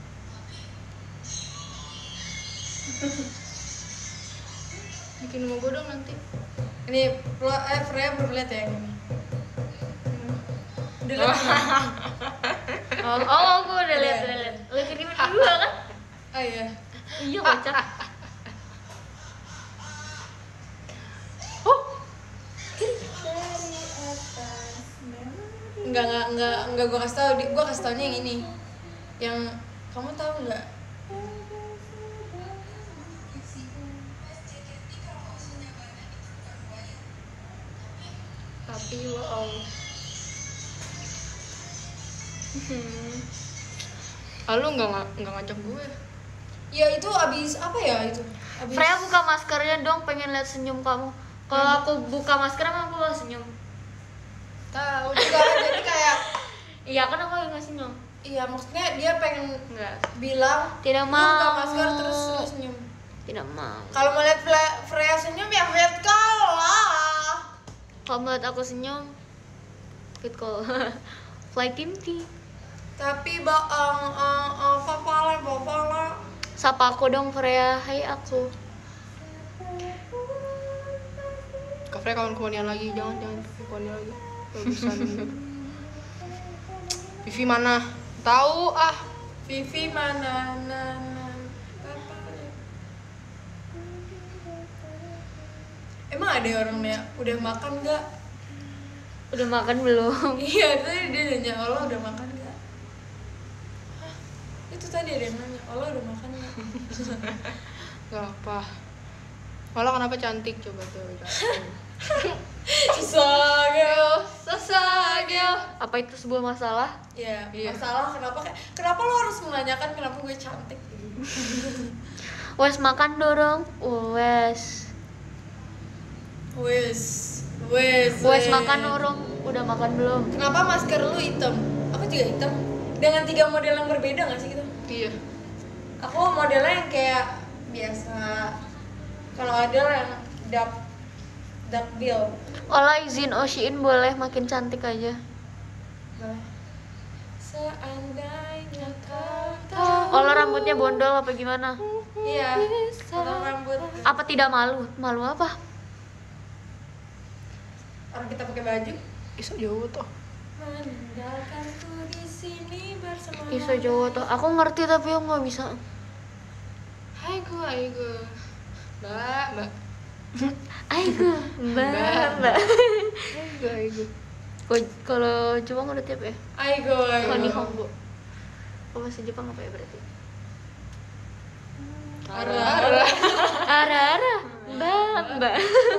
Bikin sama gue dong nanti. Ini Flo- eh Freya belum lihat ya ini. Udah lihat belum? Oh, oh, aku udah lihat, udah lihat. Lu kirimin dua kan? Oh iya. Iya, kocak. Enggak enggak enggak enggak gua kasih tahu, gua kasih taunya yang ini. Yang kamu tahu enggak? Tapi wow. Lalu nggak nga- nggak ngajak gue. Ya itu abis apa ya itu? Abis Freya buka maskernya dong, pengen lihat senyum kamu. Kalau aku buka masker emang aku bakal senyum. tahu juga jadi kayak Iya kan aku yang nggak senyum. iya maksudnya dia pengen Enggak. bilang Tidak "Lu buka mau. masker terus terus senyum. Tidak mau. Kalau mau lihat Fle- Freya senyum ya lihat kau lah. Kalau melihat aku senyum, fit call. Fly Team T. Tapi baang uh, uh, papala papala. Sapa aku dong Freya. Hai aku. Kak Freya kawan-kawanian lagi, jangan jangan kawan-kawanian lagi. Bagusan. Vivi mana? Tahu ah. Vivi mana nana papala. Emang ada orang ya udah makan nggak? Udah makan belum? Iya tadi dia nanya Allah udah makan nggak? Hah? Itu tadi ada yang nanya Allah udah makan nggak? Gak apa. Malah kenapa cantik coba tuh. Sasageo, sasageo. Apa itu sebuah masalah? Ya, Iya. masalah kenapa kayak kenapa lo harus menanyakan kenapa gue cantik? Wes makan dorong. Wes. Wes, wes. Wes makan dorong. Udah makan belum? Kenapa masker lu hitam? Aku juga hitam. Dengan tiga model yang berbeda nggak sih kita? Iya. Aku modelnya yang kayak biasa. Kalau ada yang dark dark bill. Olah izin Oshin boleh makin cantik aja. Boleh. Seandainya kau tahu. Olah rambutnya bondol apa gimana? Iya. Potong rambut. Apa tidak malu? Malu apa? Orang kita pakai baju. Iso jauh tuh. Meninggalkanku di sini bersama. Iso Jawa tuh. Aku ngerti tapi aku nggak bisa. Hai gue, hai gue. Mbak, mbak. Aigo, mbak, mbak. Hai gue, hai gue. Ko- Kalau Jepang udah tiap ya? Aigo, aigo. Konihongo. Oh bahasa Jepang apa ya berarti? Ara, ara. Ara ara, mbak, mbak.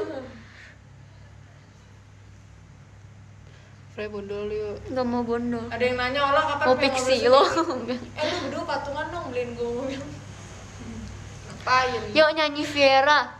Freya bondol yuk. Gak mau bondol. Ada yang nanya Olah kapan Mau pengen pixie ngobrol lo. sendiri?" Eh lu berdua patungan dong beliin gue mobil. Ngapain? Yuk nyanyi Viera.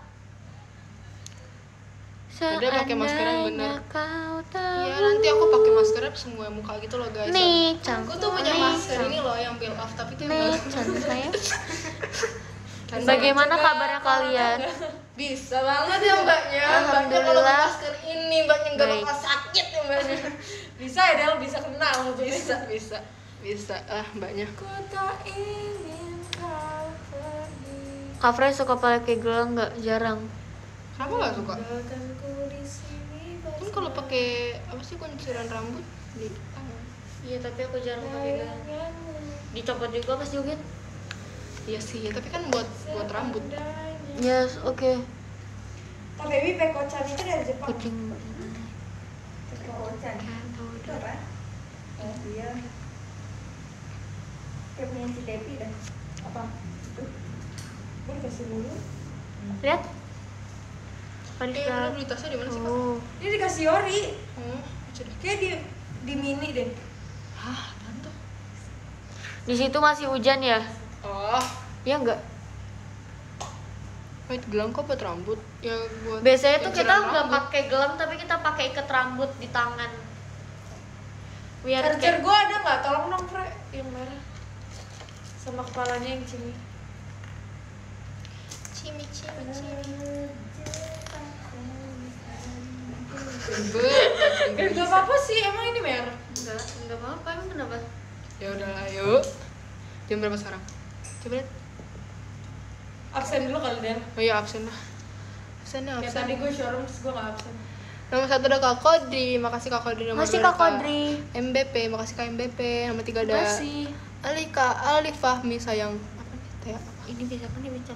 Ada pakai masker yang benar. Seandainya kau tahu. Iya nanti aku pakai maskernya semua muka gitu loh guys. Nih, Aku cantik. tuh punya nih, masker cantik. ini loh yang peel off tapi itu yang Nih, bagus. cantik saya. Bagaimana kabarnya kalian? Bisa banget ya mbaknya. Mbaknya kalau Alhamdulillah. masker ini mbaknya nggak Baik. bakal sakit ya mbaknya. Bisa ya Del, bisa kenal tuh. Bisa bisa bisa ah mbaknya. Ku tak ingin kau pergi. Kak Fre suka pakai gelang nggak? Jarang. Kenapa nggak suka? Kan kalau pakai apa sih kunciran rambut di tangan. Iya tapi aku jarang pakai gelang. Dicopot juga pas joget. Iya sih, tapi kan buat buat rambut. Yes, oke. Okay. Kak Baby Pekochan itu dari Jepang. Kucing. Pekochan. Itu apa? Oh iya. Kayak punya si Devi dah. Apa? Itu. Gue dikasih dulu. Lihat. Eh, lu Padahal. beli tasnya di mana sih, Kak? Oh. Ini dikasih Yori. Hmm, baca deh. Kayak di di mini deh. Hah, tante. Di situ masih hujan ya? Oh, Iya enggak? wait, gelang kok buat rambut? Ya buat Biasanya tuh kunciran kita nggak rambut. pakai gelang tapi kita pakai ikat rambut di tangan. Biar Charger kayak gue ada nggak? Tolong dong, Fre. Yang merah. Sama kepalanya yang cimi. Cimi cimi cimi. Gak apa-apa sih, emang ini merah. enggak, enggak apa-apa emang kenapa? Ya udahlah, yuk. Jam berapa sekarang? Coba lihat. Absen dulu kali deh. Oh iya, absen lah. Absen ya, Ya absen. tadi gue showroom terus gue gak absen. Nomor satu ada Kak Kodri, makasih Kak Kodri. Nomor Makasih dua Kak ada Kodri. M B P, makasih Kak M B P. Nomor tiga ada Makasih. Alika, Alif Fahmi sayang. Apa nih? Teh apa? Ini bisa kan dibaca.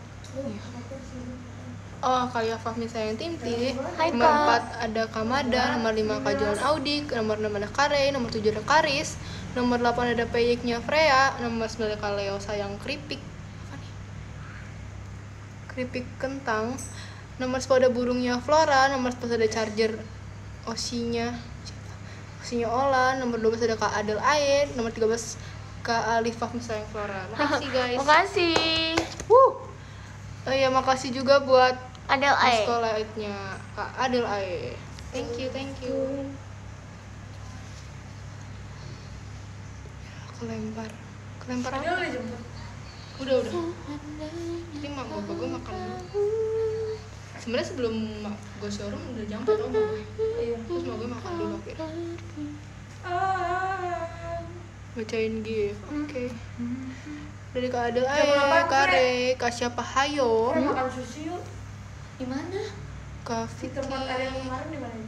Oh, kayak Fahmi sayang Timti. Hai, Nomor Kak. empat ada Kamada, nomor lima Kak Johan Audi, nomor enam ada Kare, nomor tujuh ada Karis, nomor delapan ada Peyiknya Freya, nomor sembilan ada Kak Leo sayang keripik. Apa nih? Keripik kentang. Nomor sepuluh ada burungnya Flora, nomor sebelas ada charger Osinya. Siapa? Osinya Olan, nomor dua belas ada Kak Adel Ain, nomor tiga belas Kak Alif Fahmi sayang Flora. Makasih guys. Makasih. Wuh. Oh iya, makasih juga buat Adel di Ae. sekolah nya Kak Adel Ae. Thank you, thank you. Kelempar. Kelempar Dia apa? udah jemput. Udah, udah. Ini mak bapak gue makan dulu. Sebenarnya sebelum mak gue showroom udah jam tau mak gue. Iya. Terus mak gue makan dulu akhirnya. Ah. Bacain gift. Oke. Dari Kak Adel Jam berapa, Ae, Fre? Kare, Kak siapa Hayo, Fre makan sushi yuk. Di mana? Kak Di Vicky, tempat ada yang kemarin di mana?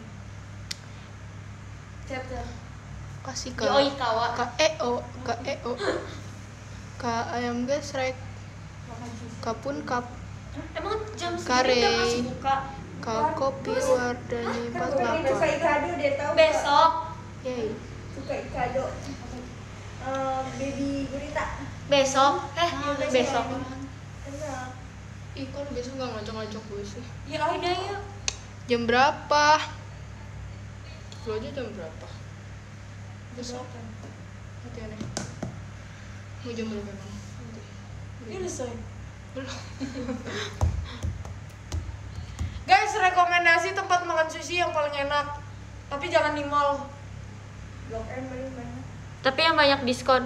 Chat ya. kasih Di Kak Oikawa. Kak Eo, Kak Eo, Kak Ayam Gesrek, Makan sushi. Kak Pun Kap, Emang jam Kare. segini udah masih buka? Kak Kopi Wardani empat puluh delapan. Suka ikado deh tau. Besok. Yay. Suka ikado. Eh, baby gurita. Besok. Eh, besok. Enak. Ih, kok lu besok gak ngajak-ngajak gue sih? Ya udah yuk. Jam berapa? Lu aja jam berapa? Besok. Hati-hati aneh. Mau jam berapa emang? Nanti. Ini udah selesai. Belum. Guys, rekomendasi tempat makan sushi yang paling enak. Tapi jangan di mall. Blok M paling banyak. Tapi yang banyak diskon.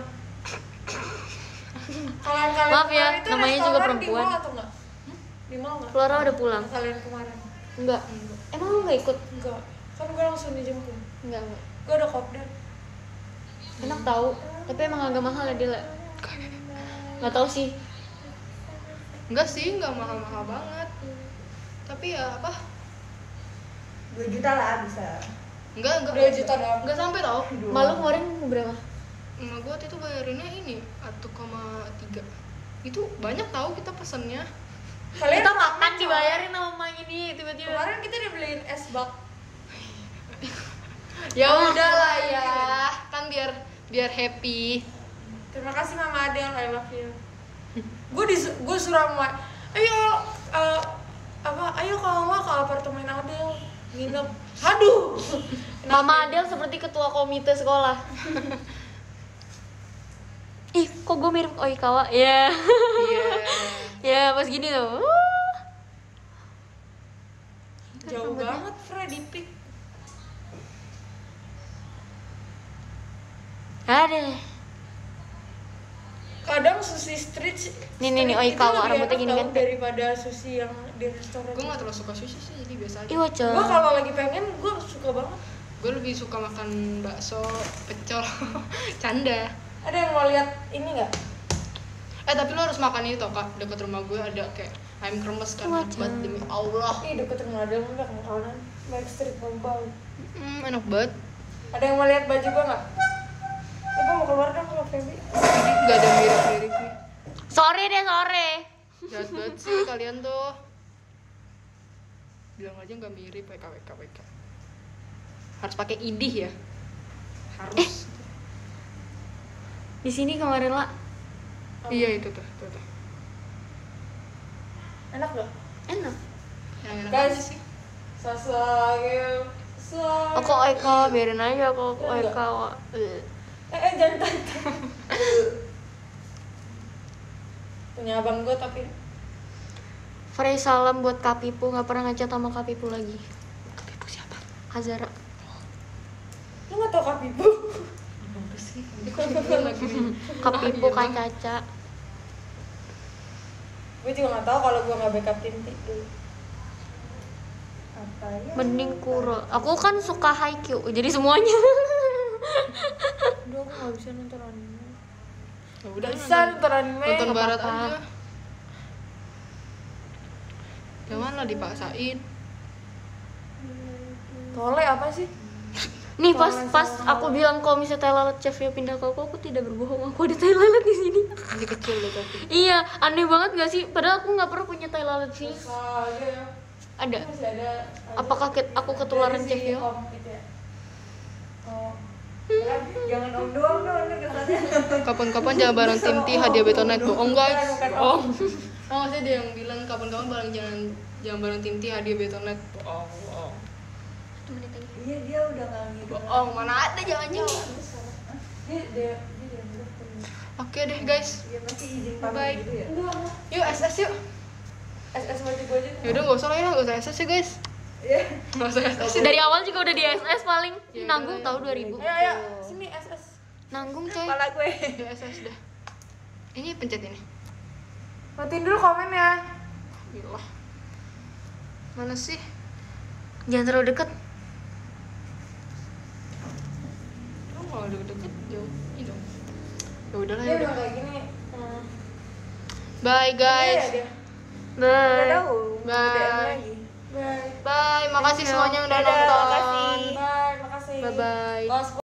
Kalau yang kalian Maaf ya, kemarin itu namanya juga restoran perempuan. Di mall atau enggak? Di mall enggak? Flora udah pulang. Kalian kemarin? Enggak. Emang lu enggak ikut? Enggak. Kan gue langsung dijemput. Enggak, enggak. Gue udah kopdar. Enak tahu. Tapi emang agak mahal ya, Dila. Enggak tahu sih. Enggak sih, enggak mahal-mahal banget. Tapi ya apa? dua juta lah bisa. Enggak, enggak. dua juta doang. Enggak sampai tau. Malu kemarin berapa? Emak gue waktu itu bayarinnya ini satu koma tiga. Itu banyak tahu kita pesennya. Kalian Kita makan dibayarin sama Mang ini tiba-tiba. kemarin kita dibeliin es bak. Ya udahlah ya, kan biar biar happy. Terima kasih Mama Adel, I love you. Gue di gue suruh sama, ayo eh, apa? Ayo kalau nggak ke apartemen Adel nginep. Aduh. Mama Adel seperti ketua komite sekolah. Ih, kok gue mirip Oikawa? Ya. Iya. Ya, pas gini tuh. Jauh banget Freddy Pick. Ada. Kadang sushi street sih- Nih, nih, nih, street Oikawa, itu lebih rambutnya enak gini tau kan? daripada sushi yang di restoran. Gue gak terlalu suka sushi sih, jadi biasa aja. Ih, wacah. Gue kalau lagi pengen gue suka banget. Gue lebih suka makan bakso, pecel, canda. Ada yang mau lihat ini nggak? Eh tapi lo harus makan itu Kak, dekat rumah gue ada kayak ayam kremes kan, enak banget demi Allah. Ih, deket rumah ada udah makanan Backstreet Boys. Hmm, enak banget. Ada yang mau lihat baju gua nggak? Coba mau keluar dong sama Feby. Ini nggak ada mirip-mirip nih. Sore deh sore. Jahat banget sih kalian tuh. Bilang aja nggak mirip W K W K W K. Harus pakai idih ya. Harus. Di sini kemarin lah. Iya itu tuh, tuh, tuh. Enak gak? Enak. Yang enak Guys. aja sih. Sasagil. Oh, kok Eka biarin aja kok Eka. Wak. Eh, eh jangan tantang. Punya abang gua tapi Frey salam buat Kapipu, nggak pernah ngechat sama Kapipu lagi. Kapipu siapa? Hazara. lu nggak tau Kapipu? Apa sih? Lagi nih. Kapipu Ah, iya, Kak Bang. Caca. Gue juga nggak tahu kalau gua nggak backup tim dulu. Apa ya? Mending Kuro. Aku kan suka Haikyuu, jadi semuanya. Aduh, aku nggak bisa nonton anime. Ya udah Bisa nonton anime. nonton nggak barat apa-apa. aja. Jangan lah dipaksain. Tole apa sih? Nih pas pas aku bilang kalau misalnya Thailand chefnya pindah ke aku, aku tidak berbohong, aku ada Thailand di sini. Masih kecil loh tapi. Iya, aneh banget gak sih? Padahal aku nggak pernah punya Thailand sih. Saga. Ada. Masih ada. Apakah ke- aku ketularan Dari chef si ya? Om gitu ya. Oh. Ya, jangan om doang dong, ini kesannya. Kapan-kapan jangan bareng tim T hadiah Betonet. Bohong guys. Bukan, bukan Bohong. Oh, maksudnya dia yang bilang kapan-kapan bareng jangan jangan bareng tim T hadiah Betonet. Bohong. Bohong. Satu menit lagi. Iya dia udah nggak gitu. Bohong, mana ada jangan-jangan. Dia dia dia dia bilang. Oke deh guys. Dia masih izin Bye. pamit gitu ya. Yuk S S yuk. S S baju gue aja. Ya udah enggak usah lah ya, enggak usah S S ya guys. Iya. Enggak usah S S. Dari awal juga udah di S S paling. Ya, Nanggung ya, tahu ya. dua ribu. Ayo ayo, sini S S. Nanggung coy. Kepala gue. Ya S S dah. Ini pencet ini. Matiin dulu komen ya. Gila. Mana sih? Jangan terlalu deket. Oh, kalau deket-deket jauh. Ih dong. Ya udahlah Dia ya udah udah. kayak gini. Hmm. Bye guys. Iya, dia. Udah Bye. tahu. Bye. D M lagi. Bye. Bye. Makasih semuanya yang udah Dadah, nonton. makasih. Bye, makasih. Bye bye. Kelas